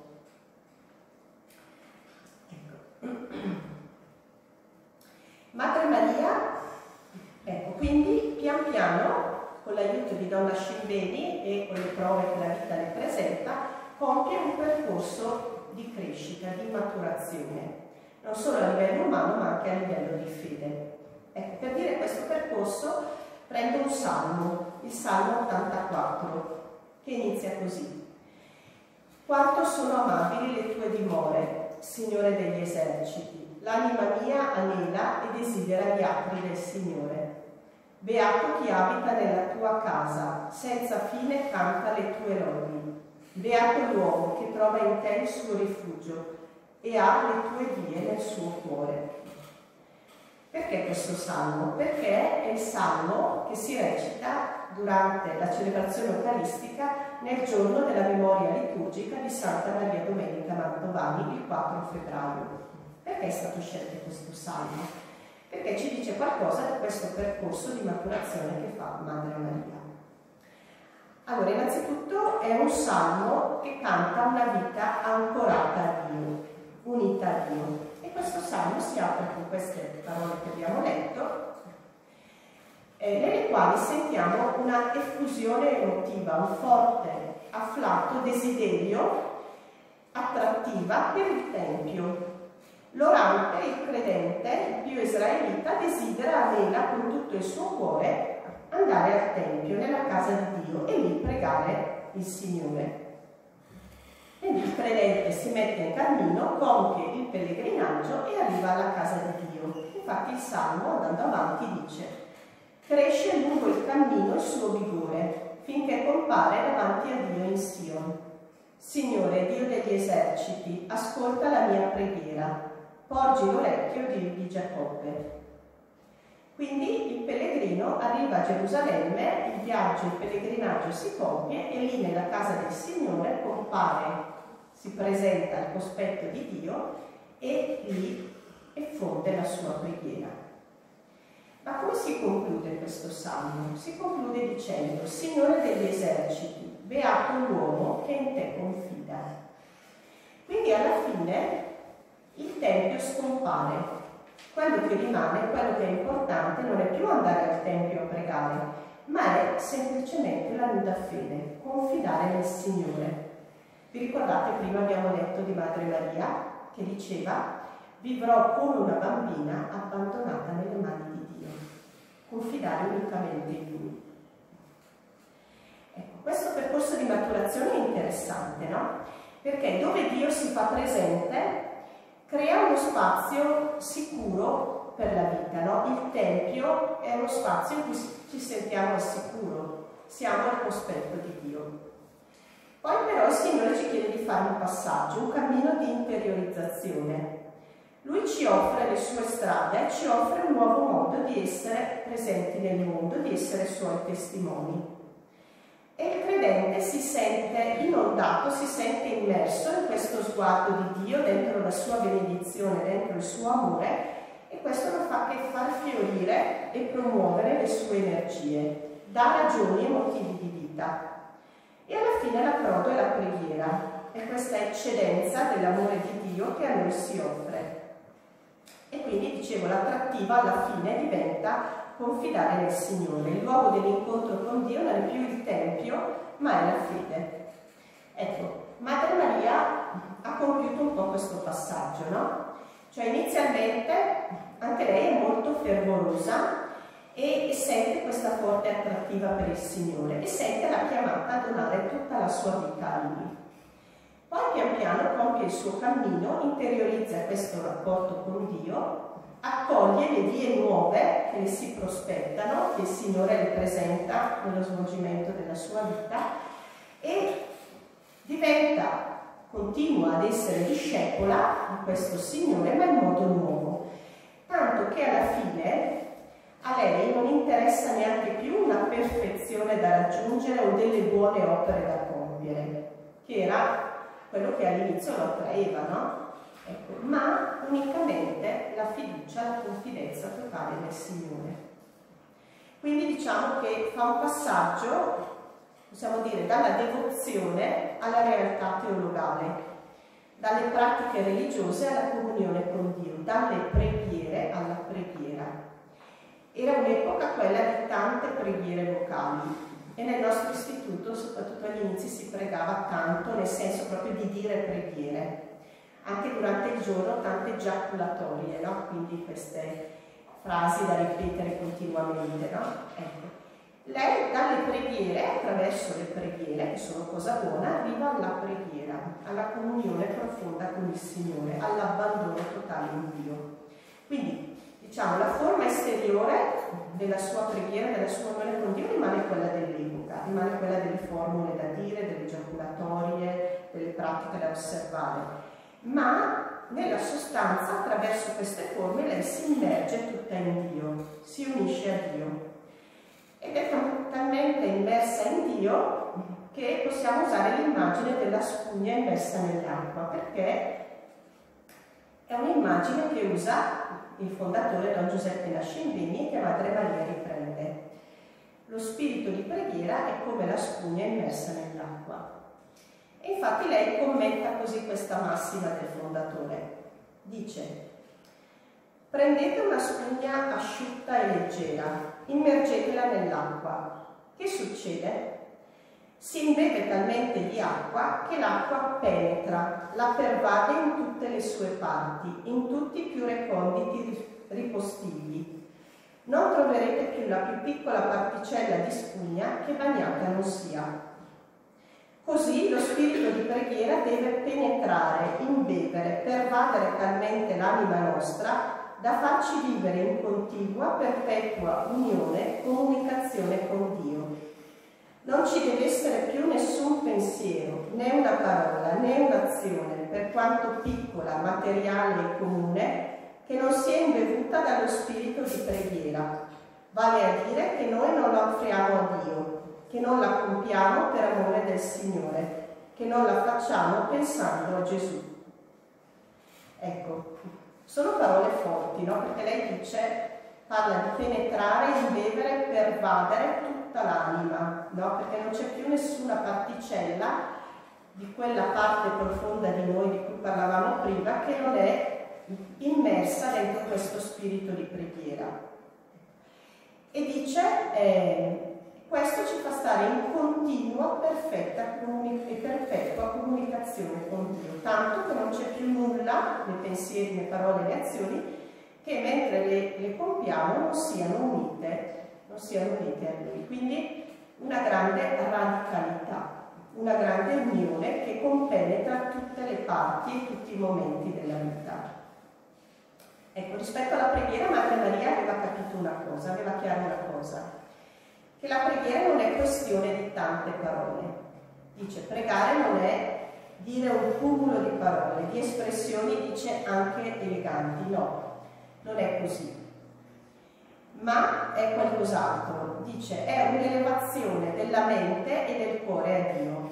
Ecco. Madre Maria, ecco, quindi pian piano, con l'aiuto di Donna Scimbeni e con le prove che la vita le presenta, compie un percorso di crescita, di maturazione, non solo a livello umano ma anche a livello di fede. Ecco, per dire questo percorso prendo un salmo, il Salmo ottantaquattro, che inizia così: quanto sono amabili le tue dimore, Signore degli eserciti, l'anima mia anela e desidera gli atri del Signore. Beato chi abita nella tua casa, senza fine canta le tue lodi. Beato l'uomo che trova in te il suo rifugio e ha le tue vie nel suo cuore. Perché questo salmo? Perché è il salmo che si recita durante la celebrazione eucaristica nel giorno della memoria liturgica di Santa Maria Domenica Mantovani, il quattro febbraio. Perché è stato scelto questo salmo? Perché ci dice qualcosa di questo percorso di maturazione che fa Madre Maria. Allora, innanzitutto è un salmo che canta una vita ancorata a Dio, unita a Dio. E questo salmo si apre con queste parole che abbiamo letto, eh, nelle quali sentiamo una effusione emotiva, un forte, afflato desiderio attrattiva per il Tempio. L'orante, il credente, il Dio israelita, desidera, anela con tutto il suo cuore andare al Tempio, nella casa di Dio, e lì pregare il Signore. Quindi il credente si mette in cammino, compie il pellegrinaggio e arriva alla casa di Dio. Infatti il Salmo, andando avanti, dice: cresce lungo il cammino il suo vigore, finché compare davanti a Dio in Sion. Signore, Dio degli eserciti, ascolta la mia preghiera, porgi l'orecchio, Dio di Giacobbe. Quindi il pellegrino arriva a Gerusalemme, il viaggio, il pellegrinaggio si compie e lì nella casa del Signore compare, si presenta al cospetto di Dio e lì effonde la sua preghiera. Ma come si conclude questo salmo? Si conclude dicendo: Signore degli eserciti, beato l'uomo che in te confida. Quindi alla fine il Tempio scompare. Quello che rimane, quello che è importante, non è più andare al Tempio a pregare, ma è semplicemente la nuda fede, confidare nel Signore. Vi ricordate, prima abbiamo letto di Madre Maria che diceva: vivrò come una bambina abbandonata nelle mani di Dio, confidare unicamente in Lui. Ecco, questo percorso di maturazione è interessante, no? Perché dove Dio si fa presente crea uno spazio sicuro per la vita, no? Il Tempio è uno spazio in cui ci sentiamo al sicuro, siamo al cospetto di Dio. Poi però il Signore ci chiede di fare un passaggio, un cammino di interiorizzazione. Lui ci offre le sue strade, ci offre un nuovo modo di essere presenti nel mondo, di essere Suoi testimoni. E il credente si sente inondato, si sente immerso in questo sguardo di Dio, dentro la sua benedizione, dentro il suo amore, e questo non fa che far fiorire e promuovere le sue energie, dà ragioni e motivi di vita. E alla fine l'approdo è la preghiera, è questa eccedenza dell'amore di Dio che a noi si offre. E quindi, dicevo, l'attrattiva alla fine diventa confidare nel Signore. Il luogo dell'incontro con Dio non è più il Tempio, ma è la fede. Ecco, Madre Maria ha compiuto un po' questo passaggio, no? Cioè inizialmente anche lei è molto fervorosa e sente questa forte attrattiva per il Signore e sente la chiamata a donare tutta la sua vita a Lui. Poi pian piano compie il suo cammino, interiorizza questo rapporto con Dio, accoglie le vie nuove che le si prospettano, che il Signore le presenta nello svolgimento della sua vita e diventa, continua ad essere discepola di questo Signore, ma in modo nuovo. Tanto che alla fine a lei non interessa neanche più una perfezione da raggiungere o delle buone opere da compiere, che era quello che all'inizio lo attraeva, no? Ecco, ma unicamente la fiducia, la confidenza totale nel Signore. Quindi diciamo che fa un passaggio, possiamo dire, dalla devozione alla realtà teologale, dalle pratiche religiose alla comunione con Dio, dalle preghiere alla preghiera. Era un'epoca quella di tante preghiere vocali e nel nostro istituto, soprattutto agli inizi, si pregava tanto, nel senso proprio di dire preghiere. Anche durante il giorno tante giaculatorie, no? Quindi queste frasi da ripetere continuamente, no? Ecco. Lei dalle preghiere, attraverso le preghiere, che sono cosa buona, arriva alla preghiera, alla comunione profonda con il Signore, all'abbandono totale in Dio. Quindi, diciamo, la forma esteriore della sua preghiera, della sua unione con Dio rimane quella dell'epoca, rimane quella delle formule da dire, delle giaculatorie, delle pratiche da osservare. Ma nella sostanza, attraverso queste forme, lei si immerge tutta in Dio, si unisce a Dio. Ed è talmente immersa in Dio che possiamo usare l'immagine della spugna immersa nell'acqua, perché è un'immagine che usa il fondatore Don Giuseppe Nascimbeni e che Madre Maria riprende. Lo spirito di preghiera è come la spugna immersa nell'acqua. E infatti lei commenta così questa massima del fondatore. Dice: prendete una spugna asciutta e leggera, immergetela nell'acqua. Che succede? Si imbeve talmente di acqua che l'acqua penetra, la pervade in tutte le sue parti, in tutti i più reconditi ripostigli. Non troverete più la più piccola particella di spugna che bagnata non sia. Così lo spirito di preghiera deve penetrare, imbevere, pervadere talmente l'anima nostra da farci vivere in continua, perpetua unione, comunicazione con Dio. Non ci deve essere più nessun pensiero, né una parola, né un'azione, per quanto piccola, materiale e comune, che non sia imbevuta dallo spirito di preghiera. Vale a dire che noi non la offriamo a Dio, che non la compiamo per amore del Signore, che non la facciamo pensando a Gesù. Ecco, sono parole forti, no? Perché lei dice, parla di penetrare, imbevere, pervadere tutta l'anima, no? Perché non c'è più nessuna particella di quella parte profonda di noi di cui parlavamo prima che non è immersa dentro questo spirito di preghiera. E dice, eh, questo ci fa stare in continua, perfetta e perpetua comunicazione con Dio, tanto che non c'è più nulla, né pensieri, né parole, né azioni, che mentre le, le compiamo non siano unite, non siano unite a Lui. Quindi una grande radicalità, una grande unione che compenetra tutte le parti e tutti i momenti della vita. Ecco, rispetto alla preghiera, Madre Maria aveva capito una cosa, aveva chiaro una cosa, che la preghiera non è questione di tante parole. Dice, pregare non è dire un cumulo di parole, di espressioni, dice, anche eleganti. No, non è così. Ma è qualcos'altro. Dice, è un'elevazione della mente e del cuore a Dio.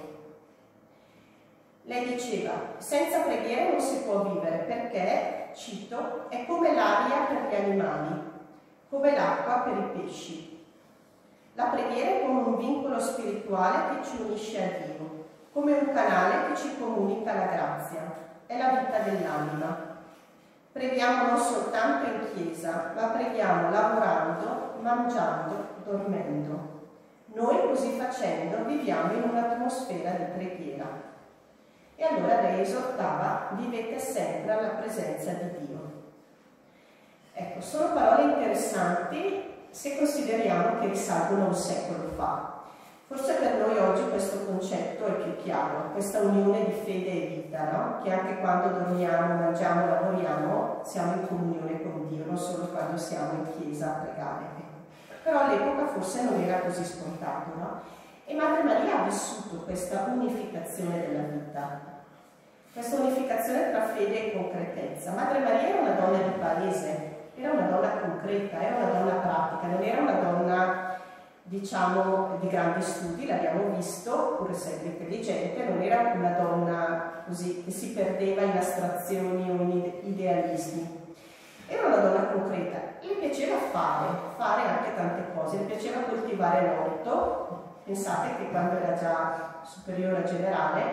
Lei diceva, senza preghiera non si può vivere perché, cito, è come l'aria per gli animali, come l'acqua per i pesci. La preghiera è come un vincolo spirituale che ci unisce a Dio, come un canale che ci comunica la grazia. È la vita dell'anima. Preghiamo non soltanto in chiesa, ma preghiamo lavorando, mangiando, dormendo. Noi così facendo viviamo in un'atmosfera di preghiera. E allora lei esortava, vivete sempre alla presenza di Dio. Ecco, sono parole interessanti se consideriamo che risalgono a un secolo fa. Forse per noi oggi questo concetto è più chiaro, questa unione di fede e vita, no? Che anche quando dormiamo, mangiamo, lavoriamo, siamo in comunione con Dio, non solo quando siamo in chiesa a pregare. Però all'epoca forse non era così scontato, no? E Madre Maria ha vissuto questa unificazione della vita, questa unificazione tra fede e concretezza. Madre Maria era una donna di paese, era una donna concreta, era una donna pratica, non era una donna, diciamo, di grandi studi, l'abbiamo visto, pur essendo intelligente, non era una donna così che si perdeva in astrazioni o in idealismi. Era una donna concreta, le piaceva fare, fare anche tante cose, le piaceva coltivare l'orto. Pensate che quando era già superiore generale,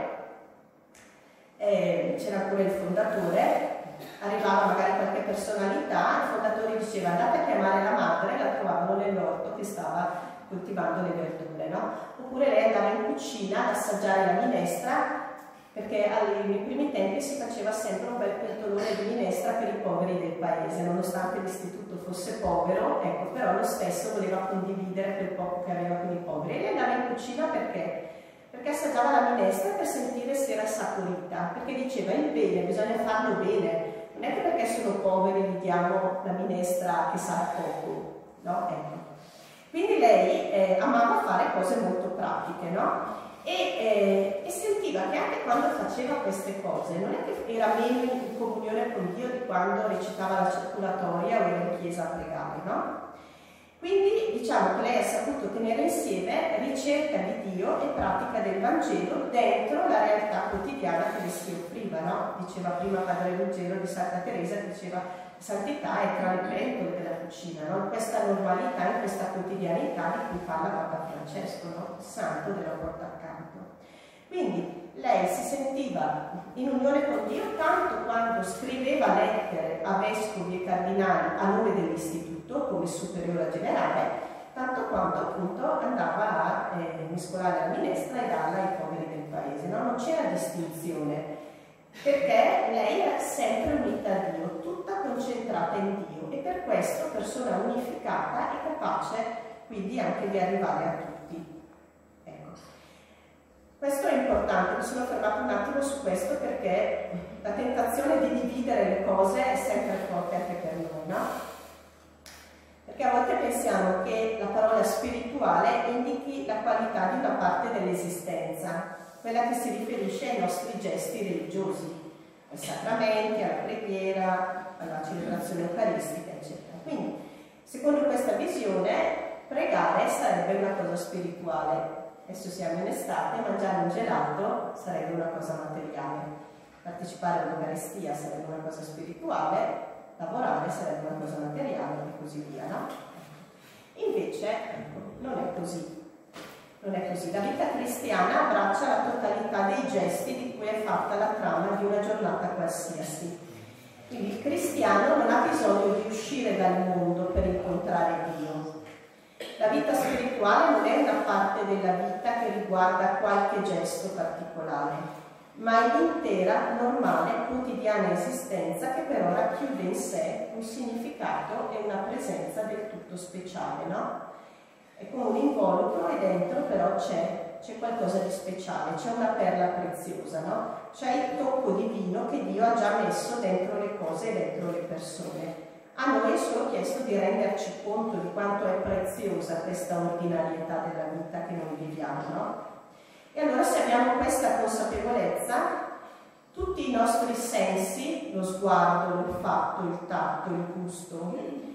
eh, c'era pure il fondatore, arrivava magari qualche personalità, il fondatore diceva andate a chiamare la madre, la trovavano nell'orto che stava coltivando le verdure, no? Oppure lei andava in cucina ad assaggiare la minestra, perché nei primi tempi si faceva sempre un bel pentolone di minestra per i poveri del paese, nonostante l'istituto fosse povero, ecco, però lo stesso voleva condividere quel poco che aveva con i poveri. E lei andava in cucina perché? Perché assaggiava la minestra per sentire se era saporita, perché diceva il bene, bisogna farlo bene, non è che perché sono poveri gli diamo la minestra che sa poco, no? Ecco. Quindi lei eh, amava fare cose molto pratiche, no? E, eh, e sentiva che anche quando faceva queste cose non è che era meno in comunione con Dio di quando recitava la circolatoria o era in chiesa a pregare, no? Quindi diciamo che lei ha saputo tenere insieme ricerca di Dio e pratica del Vangelo dentro la realtà quotidiana che le si offriva, no? Diceva prima Padre Ruggero di Santa Teresa, diceva santità è tra le pentole della cucina, no? Questa normalità, in questa quotidianità di cui parla Papa Francesco, no? Il santo della porta accanto. Quindi lei si sentiva in unione con Dio tanto quando scriveva lettere a vescovi e cardinali a nome dell'istituto come superiore generale, tanto quanto appunto andava a eh, mescolare la minestra e darla ai poveri del paese, no? Non c'era distinzione, perché lei era sempre unita a Dio, tutta concentrata in Dio, e per questo persona unificata e capace quindi anche di arrivare a tutti. Questo è importante, mi sono fermato un attimo su questo perché la tentazione di dividere le cose è sempre forte anche per noi, no? Perché a volte pensiamo che la parola spirituale indichi la qualità di una parte dell'esistenza, quella che si riferisce ai nostri gesti religiosi, ai sacramenti, alla preghiera, alla celebrazione eucaristica, eccetera. Quindi, secondo questa visione, pregare sarebbe una cosa spirituale. Adesso siamo in estate, mangiare un gelato sarebbe una cosa materiale, partecipare all'Eucaristia sarebbe una cosa spirituale, lavorare sarebbe una cosa materiale e così via, no? Invece non è così, non è così. La vita cristiana abbraccia la totalità dei gesti di cui è fatta la trama di una giornata qualsiasi. Quindi il cristiano non ha bisogno di uscire dal mondo per incontrare Dio. La vita spirituale non è una parte della vita che riguarda qualche gesto particolare, ma è l'intera, normale, quotidiana esistenza che per ora chiude in sé un significato e una presenza del tutto speciale, no? È come un involucro e dentro però c'è, c'è qualcosa di speciale, c'è una perla preziosa, no? C'è il tocco divino che Dio ha già messo dentro le cose e dentro le persone. A noi è solo chiesto di renderci conto di quanto è preziosa questa ordinarietà della vita che noi viviamo, no? E allora se abbiamo questa consapevolezza, tutti i nostri sensi, lo sguardo, l'olfatto, il tatto, il gusto,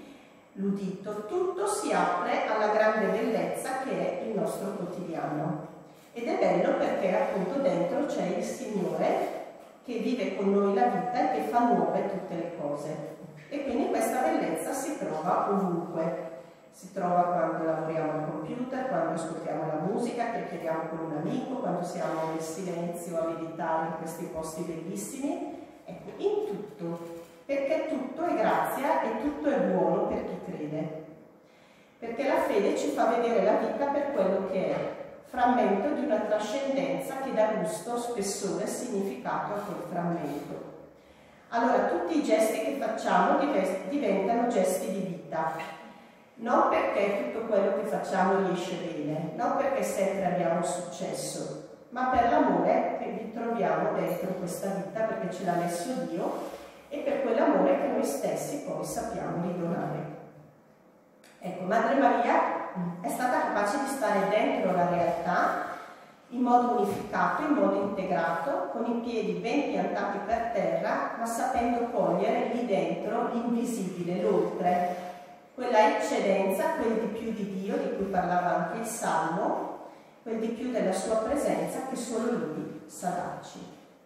l'udito, tutto si apre alla grande bellezza che è il nostro quotidiano. Ed è bello perché appunto dentro c'è il Signore che vive con noi la vita e che fa nuove tutte le cose. E quindi questa bellezza si trova ovunque. Si trova quando lavoriamo al computer, quando ascoltiamo la musica, chiacchieriamo con un amico, quando siamo nel silenzio a meditare in questi posti bellissimi. Ecco, in tutto. Perché tutto è grazia e tutto è buono per chi crede. Perché la fede ci fa vedere la vita per quello che è, frammento di una trascendenza che dà gusto, spessore e significato a quel frammento. Allora tutti i gesti che facciamo diventano gesti di vita non perché tutto quello che facciamo riesce bene, non perché sempre abbiamo successo, ma per l'amore che vi troviamo dentro questa vita, perché ce l'ha messo Dio, e per quell'amore che noi stessi poi sappiamo ridonare. Ecco, Madre Maria è stata capace di stare dentro la realtà in modo unificato, in modo integrato, con i piedi ben piantati per terra, ma sapendo cogliere lì dentro l'invisibile, l'oltre, quella eccedenza, quel di più di Dio di cui parlava anche il Salmo, quel di più della sua presenza che solo Lui sa darci.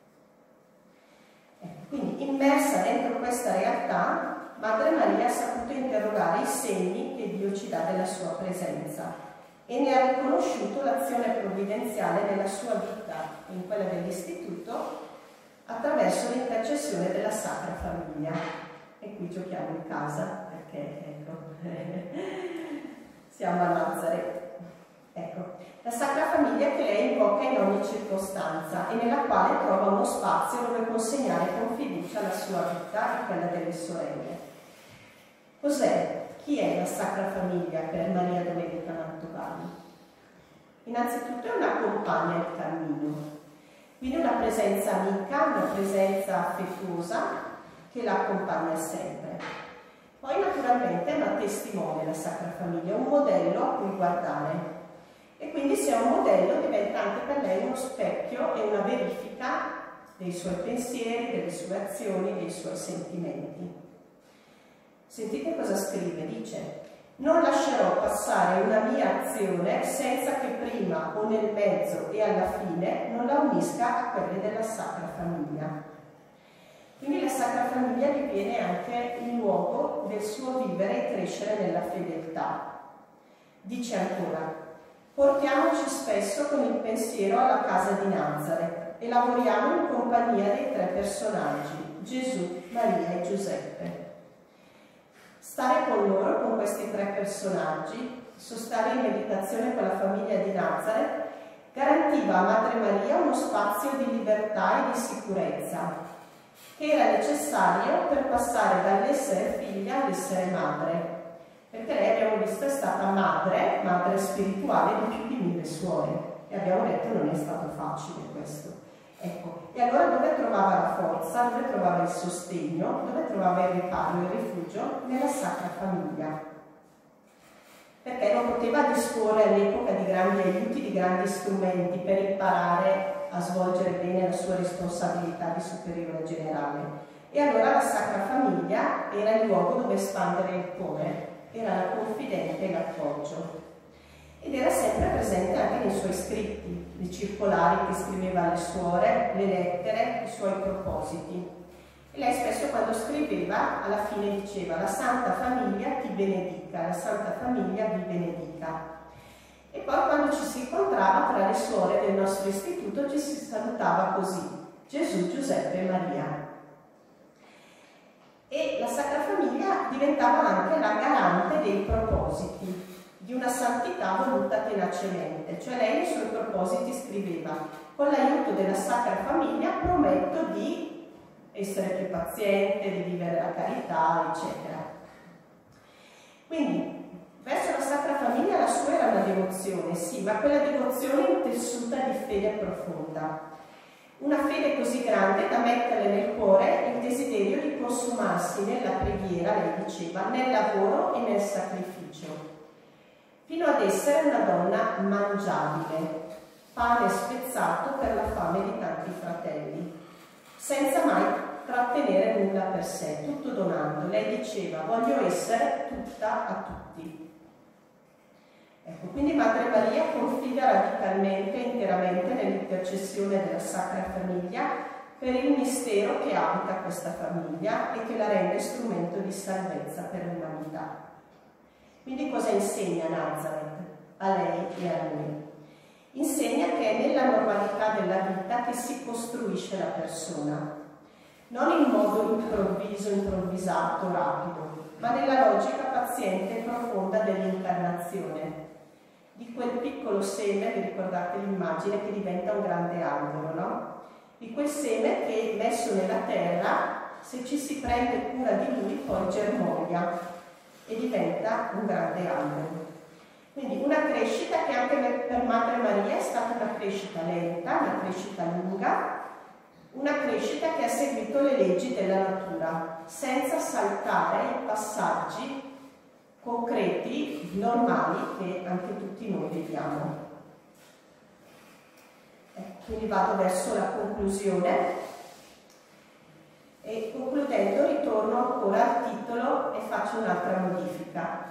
Ecco, quindi immersa dentro questa realtà, Madre Maria ha saputo interrogare i segni che Dio ci dà della sua presenza e ne ha riconosciuto l'azione provvidenziale nella sua vita, in quella dell'istituto, attraverso l'intercessione della Sacra Famiglia. E qui giochiamo in casa, perché ecco, siamo a Nazareth. Ecco, la Sacra Famiglia che lei invoca in ogni circostanza e nella quale trova uno spazio dove consegnare con fiducia la sua vita e quella delle sorelle. Cos'è? Chi è la Sacra Famiglia per Maria Domenica Mantovani? Innanzitutto è una compagna di cammino, quindi una presenza amica, una presenza affettuosa che la accompagna sempre. Poi naturalmente è una testimone la Sacra Famiglia, un modello a cui guardare. E quindi se è un modello diventa anche per lei uno specchio e una verifica dei suoi pensieri, delle sue azioni, dei suoi sentimenti. Sentite cosa scrive, dice: non lascerò passare una mia azione senza che prima o nel mezzo e alla fine non la unisca a quelle della Sacra Famiglia. Quindi la Sacra Famiglia diviene anche il luogo del suo vivere e crescere nella fedeltà. Dice ancora: portiamoci spesso con il pensiero alla casa di Nazareth e lavoriamo in compagnia dei tre personaggi, Gesù, Maria e Giuseppe. Stare con loro, con questi tre personaggi, sostare in meditazione con la famiglia di Nazareth, garantiva a Madre Maria uno spazio di libertà e di sicurezza, che era necessario per passare dall'essere figlia all'essere madre. Perché lei, abbiamo visto, è stata madre, madre spirituale di più di mille suore. E abbiamo detto non è stato facile questo. Ecco, e allora dove trovava la forza, dove trovava il sostegno, dove trovava il riparo, il rifugio? Nella Sacra Famiglia. Perché non poteva disporre all'epoca di grandi aiuti, di grandi strumenti per imparare a svolgere bene la sua responsabilità di superiore generale. E allora la Sacra Famiglia era il luogo dove espandere il cuore, era la confidente e l'appoggio. Ed era sempre presente anche nei suoi scritti, nei circolari che scriveva alle suore, le lettere, i suoi propositi. E lei spesso quando scriveva, alla fine diceva: la Santa Famiglia ti benedica, la Santa Famiglia vi benedica. E poi quando ci si incontrava tra le suore del nostro istituto ci si salutava così: Gesù, Giuseppe e Maria. E la Sacra Famiglia diventava anche la garante dei propositi, di una santità voluta tenacemente. Cioè lei nei suoi propositi scriveva: con l'aiuto della Sacra Famiglia prometto di essere più paziente, di vivere la carità, eccetera. Quindi verso la Sacra Famiglia la sua era una devozione, sì, ma quella devozione intessuta di fede profonda. Una fede così grande da mettere nel cuore il desiderio di consumarsi nella preghiera, lei diceva, nel lavoro e nel sacrificio, fino ad essere una donna mangiabile, pane spezzato per la fame di tanti fratelli, senza mai trattenere nulla per sé, tutto donando. Lei diceva: voglio essere tutta a tutti. Ecco, quindi Madre Maria confida radicalmente e interamente nell'intercessione della Sacra Famiglia per il mistero che abita questa famiglia e che la rende strumento di salvezza per l'umanità. Quindi cosa insegna Nazareth a lei e a noi? Insegna che è nella normalità della vita che si costruisce la persona, non in modo improvviso, improvvisato, rapido, ma nella logica paziente e profonda dell'incarnazione, di quel piccolo seme, vi ricordate l'immagine, che diventa un grande albero, no? Di quel seme che, messo nella terra, se ci si prende cura di lui, poi germoglia e diventa un grande albero. Quindi una crescita che anche per Madre Maria è stata una crescita lenta, una crescita lunga, una crescita che ha seguito le leggi della natura, senza saltare i passaggi concreti, normali, che anche tutti noi vediamo. Ecco, quindi vado verso la conclusione e concludendo ritorno ancora al titolo e faccio un'altra modifica.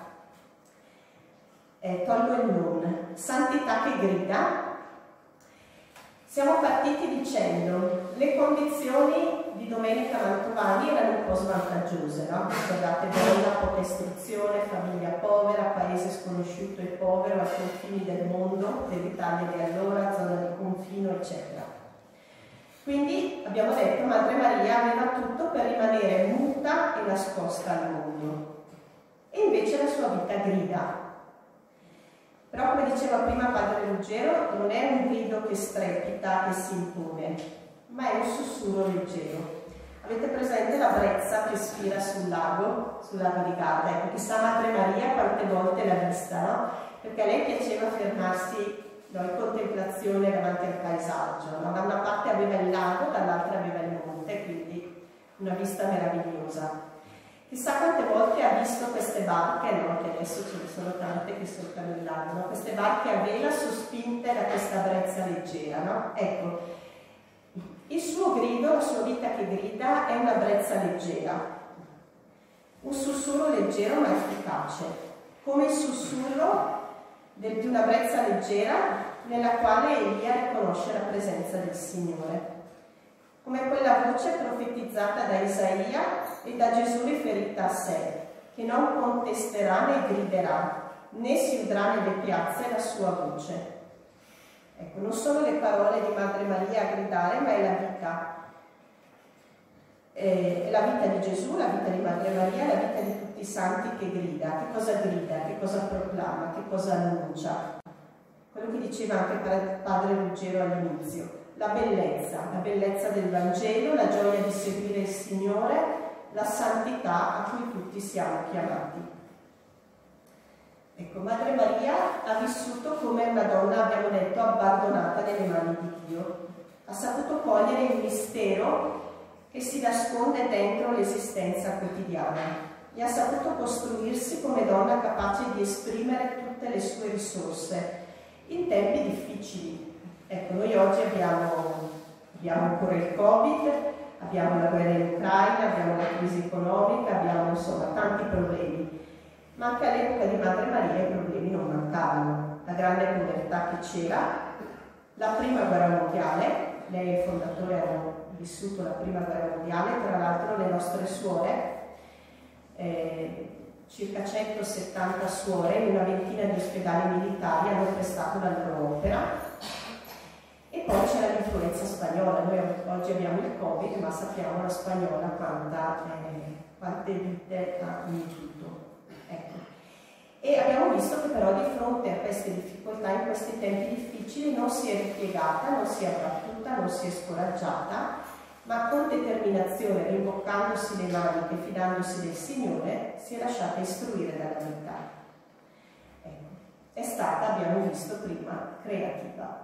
Eh, tolgo il non. Santità che grida. Siamo partiti dicendo le condizioni di Domenica Mantovani erano un po' svantaggiose, no? Ricordate, donna, poca istruzione, famiglia povera, paese sconosciuto e povero ai confini del mondo, dell'Italia di allora, zona di confino, eccetera. Quindi abbiamo detto Madre Maria aveva tutto per rimanere muta e nascosta al mondo. E invece la sua vita grida. Però, come diceva prima Padre Ruggero, non è un grido che strepita e si impone, ma è un sussurro leggero. Avete presente la brezza che spira sul lago, sul lago di Garda? Ecco, chissà Madre Maria quante volte l'ha vista, no? Perché a lei piaceva fermarsi, no, in contemplazione davanti al paesaggio, no? Da una parte aveva il lago, dall'altra aveva il monte, quindi una vista meravigliosa. Chissà quante volte ha visto queste barche, no? Che adesso ce ne sono tante che solcano il lago, no? Queste barche a vela sospinte da questa brezza leggera, no? Ecco, il suo grido, la sua vita che grida è una brezza leggera, un sussurro leggero ma efficace, come il sussurro di una brezza leggera nella quale Elia riconosce la presenza del Signore, come quella voce profetizzata da Isaia e da Gesù riferita a sé, che non contesterà né griderà, né si udrà nelle piazze la sua voce. Ecco, non sono le parole di Madre Maria a gridare, ma è la vita. È la vita di Gesù, la vita di Madre Maria, la vita di tutti i santi che grida. Che cosa grida? Che cosa proclama? Che cosa annuncia? Quello che diceva anche Padre Ruggero all'inizio. La bellezza, la bellezza del Vangelo, la gioia di seguire il Signore, la santità a cui tutti siamo chiamati. Ecco, Madre Maria ha vissuto come una donna, abbiamo detto, abbandonata nelle mani di Dio. Ha saputo cogliere il mistero che si nasconde dentro l'esistenza quotidiana e ha saputo costruirsi come donna capace di esprimere tutte le sue risorse in tempi difficili. Ecco, noi oggi abbiamo, abbiamo ancora il Covid, abbiamo la guerra in Ucraina, abbiamo la crisi economica, abbiamo insomma tanti problemi, ma anche all'epoca di Madre Maria i problemi non mancavano. La grande povertà che c'era, la prima guerra mondiale, lei e il fondatore hanno vissuto la prima guerra mondiale, tra l'altro le nostre suore, eh, circa centosettanta suore in una ventina di ospedali militari hanno prestato la loro opera. E poi c'era l'influenza spagnola, noi oggi abbiamo il Covid, ma sappiamo la spagnola quanta, eh, quante vite ha mietuto. Ecco. E abbiamo visto che però di fronte a queste difficoltà, in questi tempi difficili, non si è ripiegata, non si è abbattuta, non si è scoraggiata, ma con determinazione, rimboccandosi le maniche, fidandosi del Signore, si è lasciata istruire dalla vita. Ecco. È stata, abbiamo visto prima, creativa.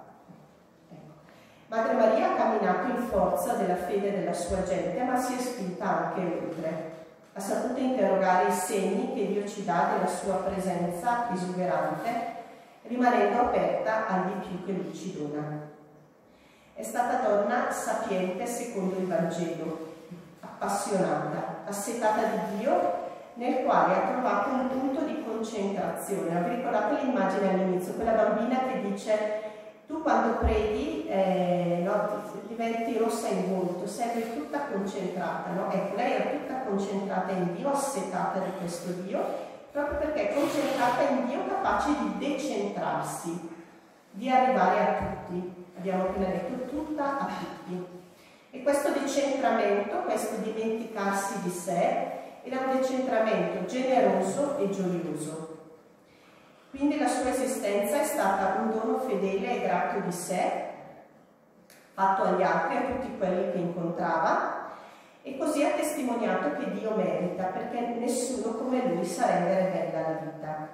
Madre Maria ha camminato in forza della fede della sua gente, ma si è spinta anche oltre. Ha saputo interrogare i segni che Dio ci dà della sua presenza esuberante, rimanendo aperta al di più che Lui ci dona. È stata donna sapiente secondo il Vangelo, appassionata, assetata di Dio, nel quale ha trovato un punto di concentrazione. Vi ricordate l'immagine all'inizio, quella bambina che dice: tu quando preghi eh, no, diventi rossa in volto, sei tutta concentrata, no? Ecco, lei era tutta concentrata in Dio, assetata di questo Dio, proprio perché è concentrata in Dio, capace di decentrarsi, di arrivare a tutti. Abbiamo appena detto tutta a tutti. E questo decentramento, questo dimenticarsi di sé, era un decentramento generoso e gioioso. Quindi la sua esistenza è stata un dono fedele e grato di sé, fatto agli altri, a tutti quelli che incontrava, e così ha testimoniato che Dio merita, perché nessuno come lui sa rendere bella la vita.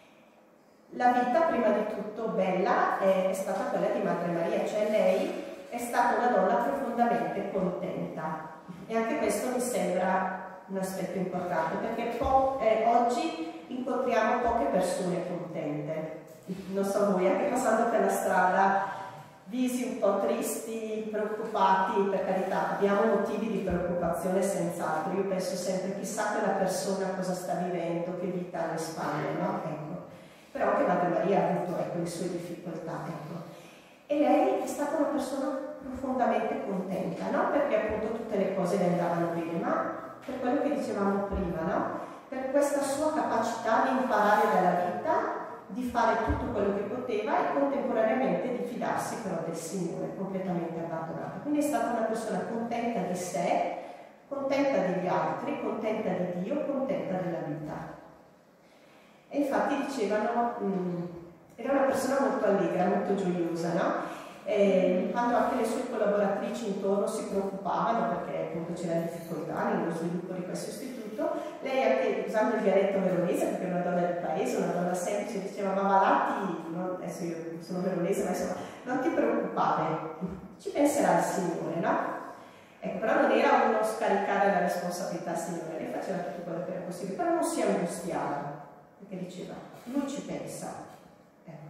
La vita, prima di tutto bella, è, è stata quella di Madre Maria, cioè lei è stata una donna profondamente contenta, e anche questo mi sembra un aspetto importante, perché po eh, oggi incontriamo poche persone contente. Non so voi, anche passando per la strada, visi un po' tristi, preoccupati, per carità, abbiamo motivi di preoccupazione senz'altro. Io penso sempre, chissà quella persona cosa sta vivendo, che vita ha alle spalle, no? Ecco. Però anche Madre Maria ha avuto, ecco, le sue difficoltà, ecco. E lei è stata una persona profondamente contenta, non perché appunto tutte le cose le andavano bene, ma per quello che dicevamo prima, no? Per questa sua capacità di imparare dalla vita, di fare tutto quello che poteva e contemporaneamente di fidarsi però del Signore, completamente abbandonata. Quindi è stata una persona contenta di sé, contenta degli altri, contenta di Dio, contenta della vita. E infatti dicevano, mh, era una persona molto allegra, molto gioiosa, no? E quando anche le sue collaboratrici intorno si preoccupavano perché appunto c'era difficoltà nello sviluppo di questo istituto, lei anche usando il dialetto veronese, perché è una donna del paese, una donna semplice, diceva: ma Valati, no? Adesso io sono veronese, ma insomma, non ti preoccupare, ci penserà il Signore, no? Ecco, però non era uno scaricare la responsabilità al Signore, lei faceva tutto quello che era possibile, però non si angustiava, perché diceva: lui ci pensa. Ecco.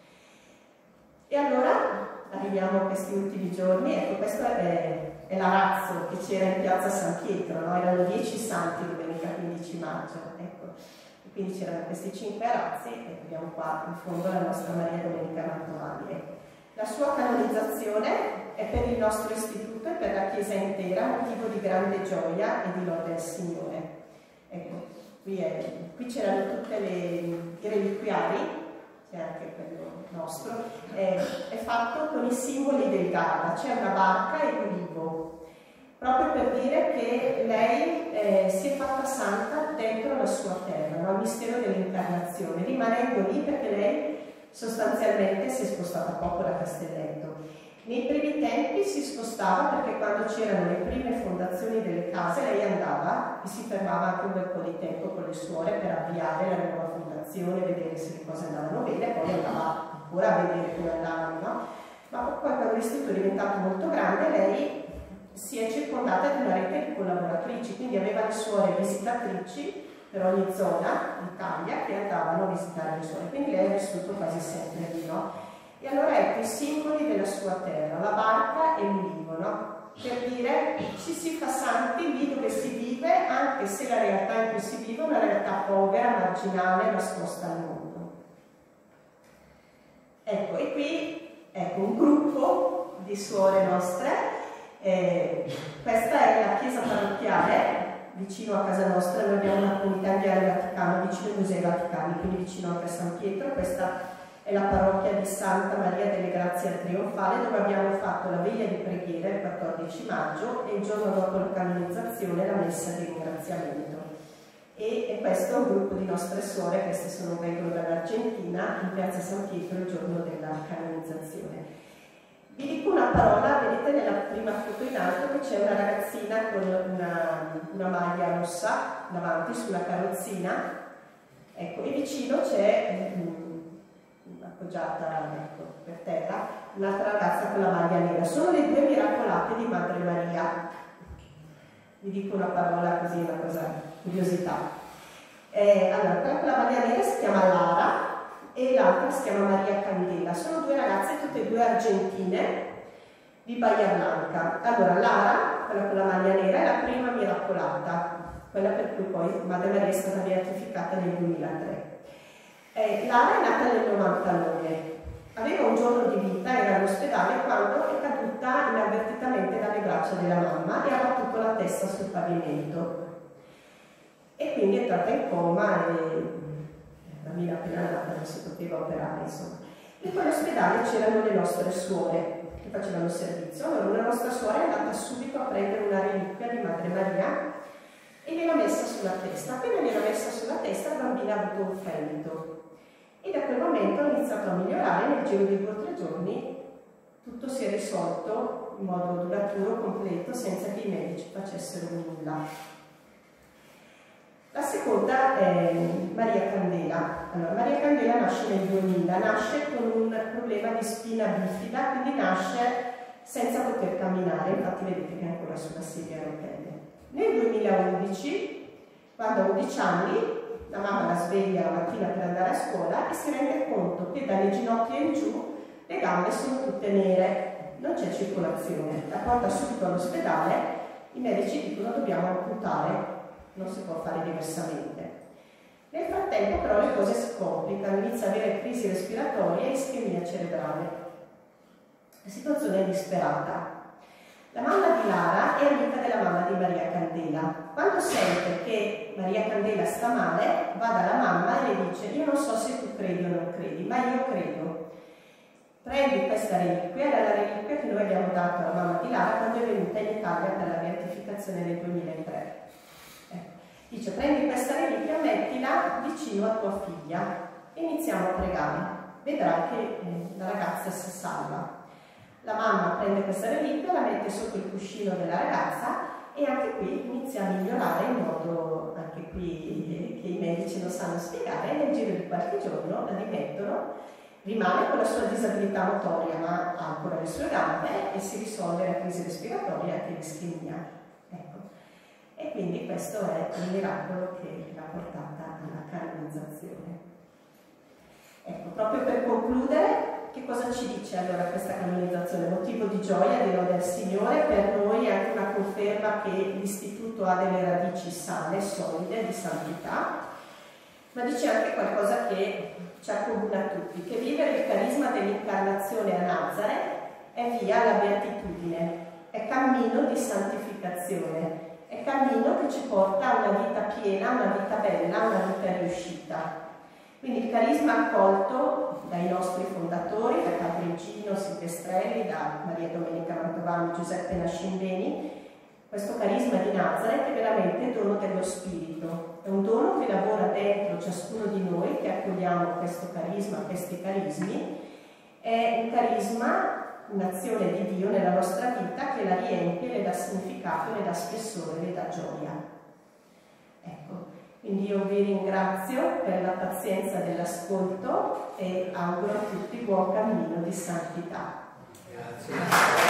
E allora arriviamo a questi ultimi giorni. Ecco, questa è, è la razzo che c'era in piazza San Pietro, no? Erano dieci santi domenica quindici maggio, ecco. E quindi c'erano questi cinque razzi e abbiamo qua in fondo la nostra Maria Domenica Mantovani. Ecco. La sua canonizzazione è per il nostro istituto e per la Chiesa intera motivo di grande gioia e di lode al Signore. Ecco, qui, qui c'erano tutti i reliquiari, c'è anche quello nostro, eh, è fatto con i simboli del Garda, c'è una barca e un ulivo, proprio per dire che lei eh, si è fatta santa dentro la sua terra, no? Il mistero dell'incarnazione, rimanendo lì perché lei sostanzialmente si è spostata poco da Castelletto. Nei primi tempi si spostava perché quando c'erano le prime fondazioni delle case lei andava e si fermava anche un bel po' di tempo con le suore per avviare la nuova fondazione, vedere se le cose andavano bene, poi andava ancora a vedere come andavano, no? Ma poi quando l'istituto è diventato molto grande lei si è circondata di una rete di collaboratrici, quindi aveva le suore visitatrici per ogni zona d'Italia che andavano a visitare le suore, quindi lei ha vissuto quasi sempre lì, no? E allora ecco i simboli della sua terra, la barca e l'ulivo, no? Per dire ci si fa santi lì dove si vive, anche se la realtà in cui si vive è una realtà povera, marginale, nascosta al mondo. Ecco, e qui ecco un gruppo di suore nostre, eh, questa è la chiesa parrocchiale, vicino a casa nostra, noi abbiamo una comunità indiana Vaticano, vicino ai Musei Vaticani, quindi vicino anche a San Pietro. Questa è la parrocchia di Santa Maria delle Grazie al Trionfale, dove abbiamo fatto la veglia di preghiera il quattordici maggio e il giorno dopo la canonizzazione la messa di ringraziamento. E, e questo è un gruppo di nostre suore, queste sono, vengono dall'Argentina, in piazza San Pietro il giorno della canonizzazione. Vi dico una parola, vedete nella prima foto in alto che c'è una ragazzina con una, una maglia rossa davanti sulla carrozzina, ecco, e vicino c'è appoggiata ecco, per terra un'altra ragazza con la maglia nera. Sono le due miracolate di Madre Maria. Vi dico una parola così, una cosa, curiosità. Eh, allora, quella con la maglia nera si chiama Lara e l'altra si chiama Maria Candela. Sono due ragazze, tutte e due argentine, di Bahia Blanca. Allora, Lara, quella con la maglia nera, è la prima miracolata, quella per cui poi Madre Maria è stata beatificata nel duemilatré. Eh, Lara è nata nel novantanove, aveva un giorno di vita, era all'ospedale quando è caduta inavvertitamente dalle braccia della mamma e ha battuto la testa sul pavimento. E quindi è entrata in coma e la bambina appena nata non si poteva operare, insomma. In quell'ospedale c'erano le nostre suore che facevano servizio. Allora una nostra suora è andata subito a prendere una reliquia di Madre Maria e gliel'ha messa sulla testa. Appena gliel'ha messa sulla testa la bambina ha avuto un fremito. E da quel momento ha iniziato a migliorare, nel giro di due o tre giorni tutto si è risolto in modo duraturo, completo, senza che i medici facessero nulla. La seconda è Maria Candela. Allora, Maria Candela nasce nel duemila, nasce con un problema di spina bifida, quindi nasce senza poter camminare, infatti vedete che è ancora sulla sedia a rotelle. Nel duemilaundici, quando ha undici anni, la mamma la sveglia la mattina per andare a scuola e si rende conto che dalle ginocchia in giù le gambe sono tutte nere, non c'è circolazione. La porta subito all'ospedale, i medici dicono dobbiamo amputare, non si può fare diversamente. Nel frattempo però le cose si complicano, inizia a avere crisi respiratorie e ischemia cerebrale. La situazione è disperata. La mamma di Lara è amica della mamma di Maria Candela. Quando sente che Maria Candela sta male, va dalla mamma e le dice: io non so se tu credi o non credi, ma io credo. Prendi questa reliquia, era la reliquia che noi abbiamo dato alla mamma di Lara quando è venuta in Italia per la beatificazione nel duemilatré. Ecco. Dice: prendi questa reliquia, mettila vicino a tua figlia e iniziamo a pregare. Vedrai che eh, la ragazza si salva. La mamma prende questa reliquia, la mette sotto il cuscino della ragazza e anche qui inizia a migliorare in modo, anche qui, che i medici non sanno spiegare. Nel giro di qualche giorno la rimettono, rimane con la sua disabilità motoria ma ha ancora le sue gambe e si risolve la crisi respiratoria e anche l'ischemia. Ecco. E quindi questo è il miracolo che l'ha portata alla canonizzazione. Ecco, proprio per concludere, che cosa ci dice allora questa canonizzazione? Motivo di gioia, di lode al Signore, per noi è anche una conferma che l'istituto ha delle radici sane, solide, di santità, ma dice anche qualcosa che ci accomuna a tutti, che vivere il carisma dell'incarnazione a Nazareth è via alla beatitudine, è cammino di santificazione, è cammino che ci porta a una vita piena, una vita bella, una vita riuscita. Quindi il carisma accolto dai nostri fondatori, da Padre Gino Silvestrelli, da Maria Domenica Mantovani, Giuseppe Nascimbeni, questo carisma di Nazareth è veramente dono dello Spirito, è un dono che lavora dentro ciascuno di noi, che accogliamo questo carisma, questi carismi, è un carisma, un'azione di Dio nella nostra vita che la riempie, le dà significato, le dà spessore, le dà gioia. Ecco. Quindi io vi ringrazio per la pazienza dell'ascolto e auguro a tutti buon cammino di santità. Grazie.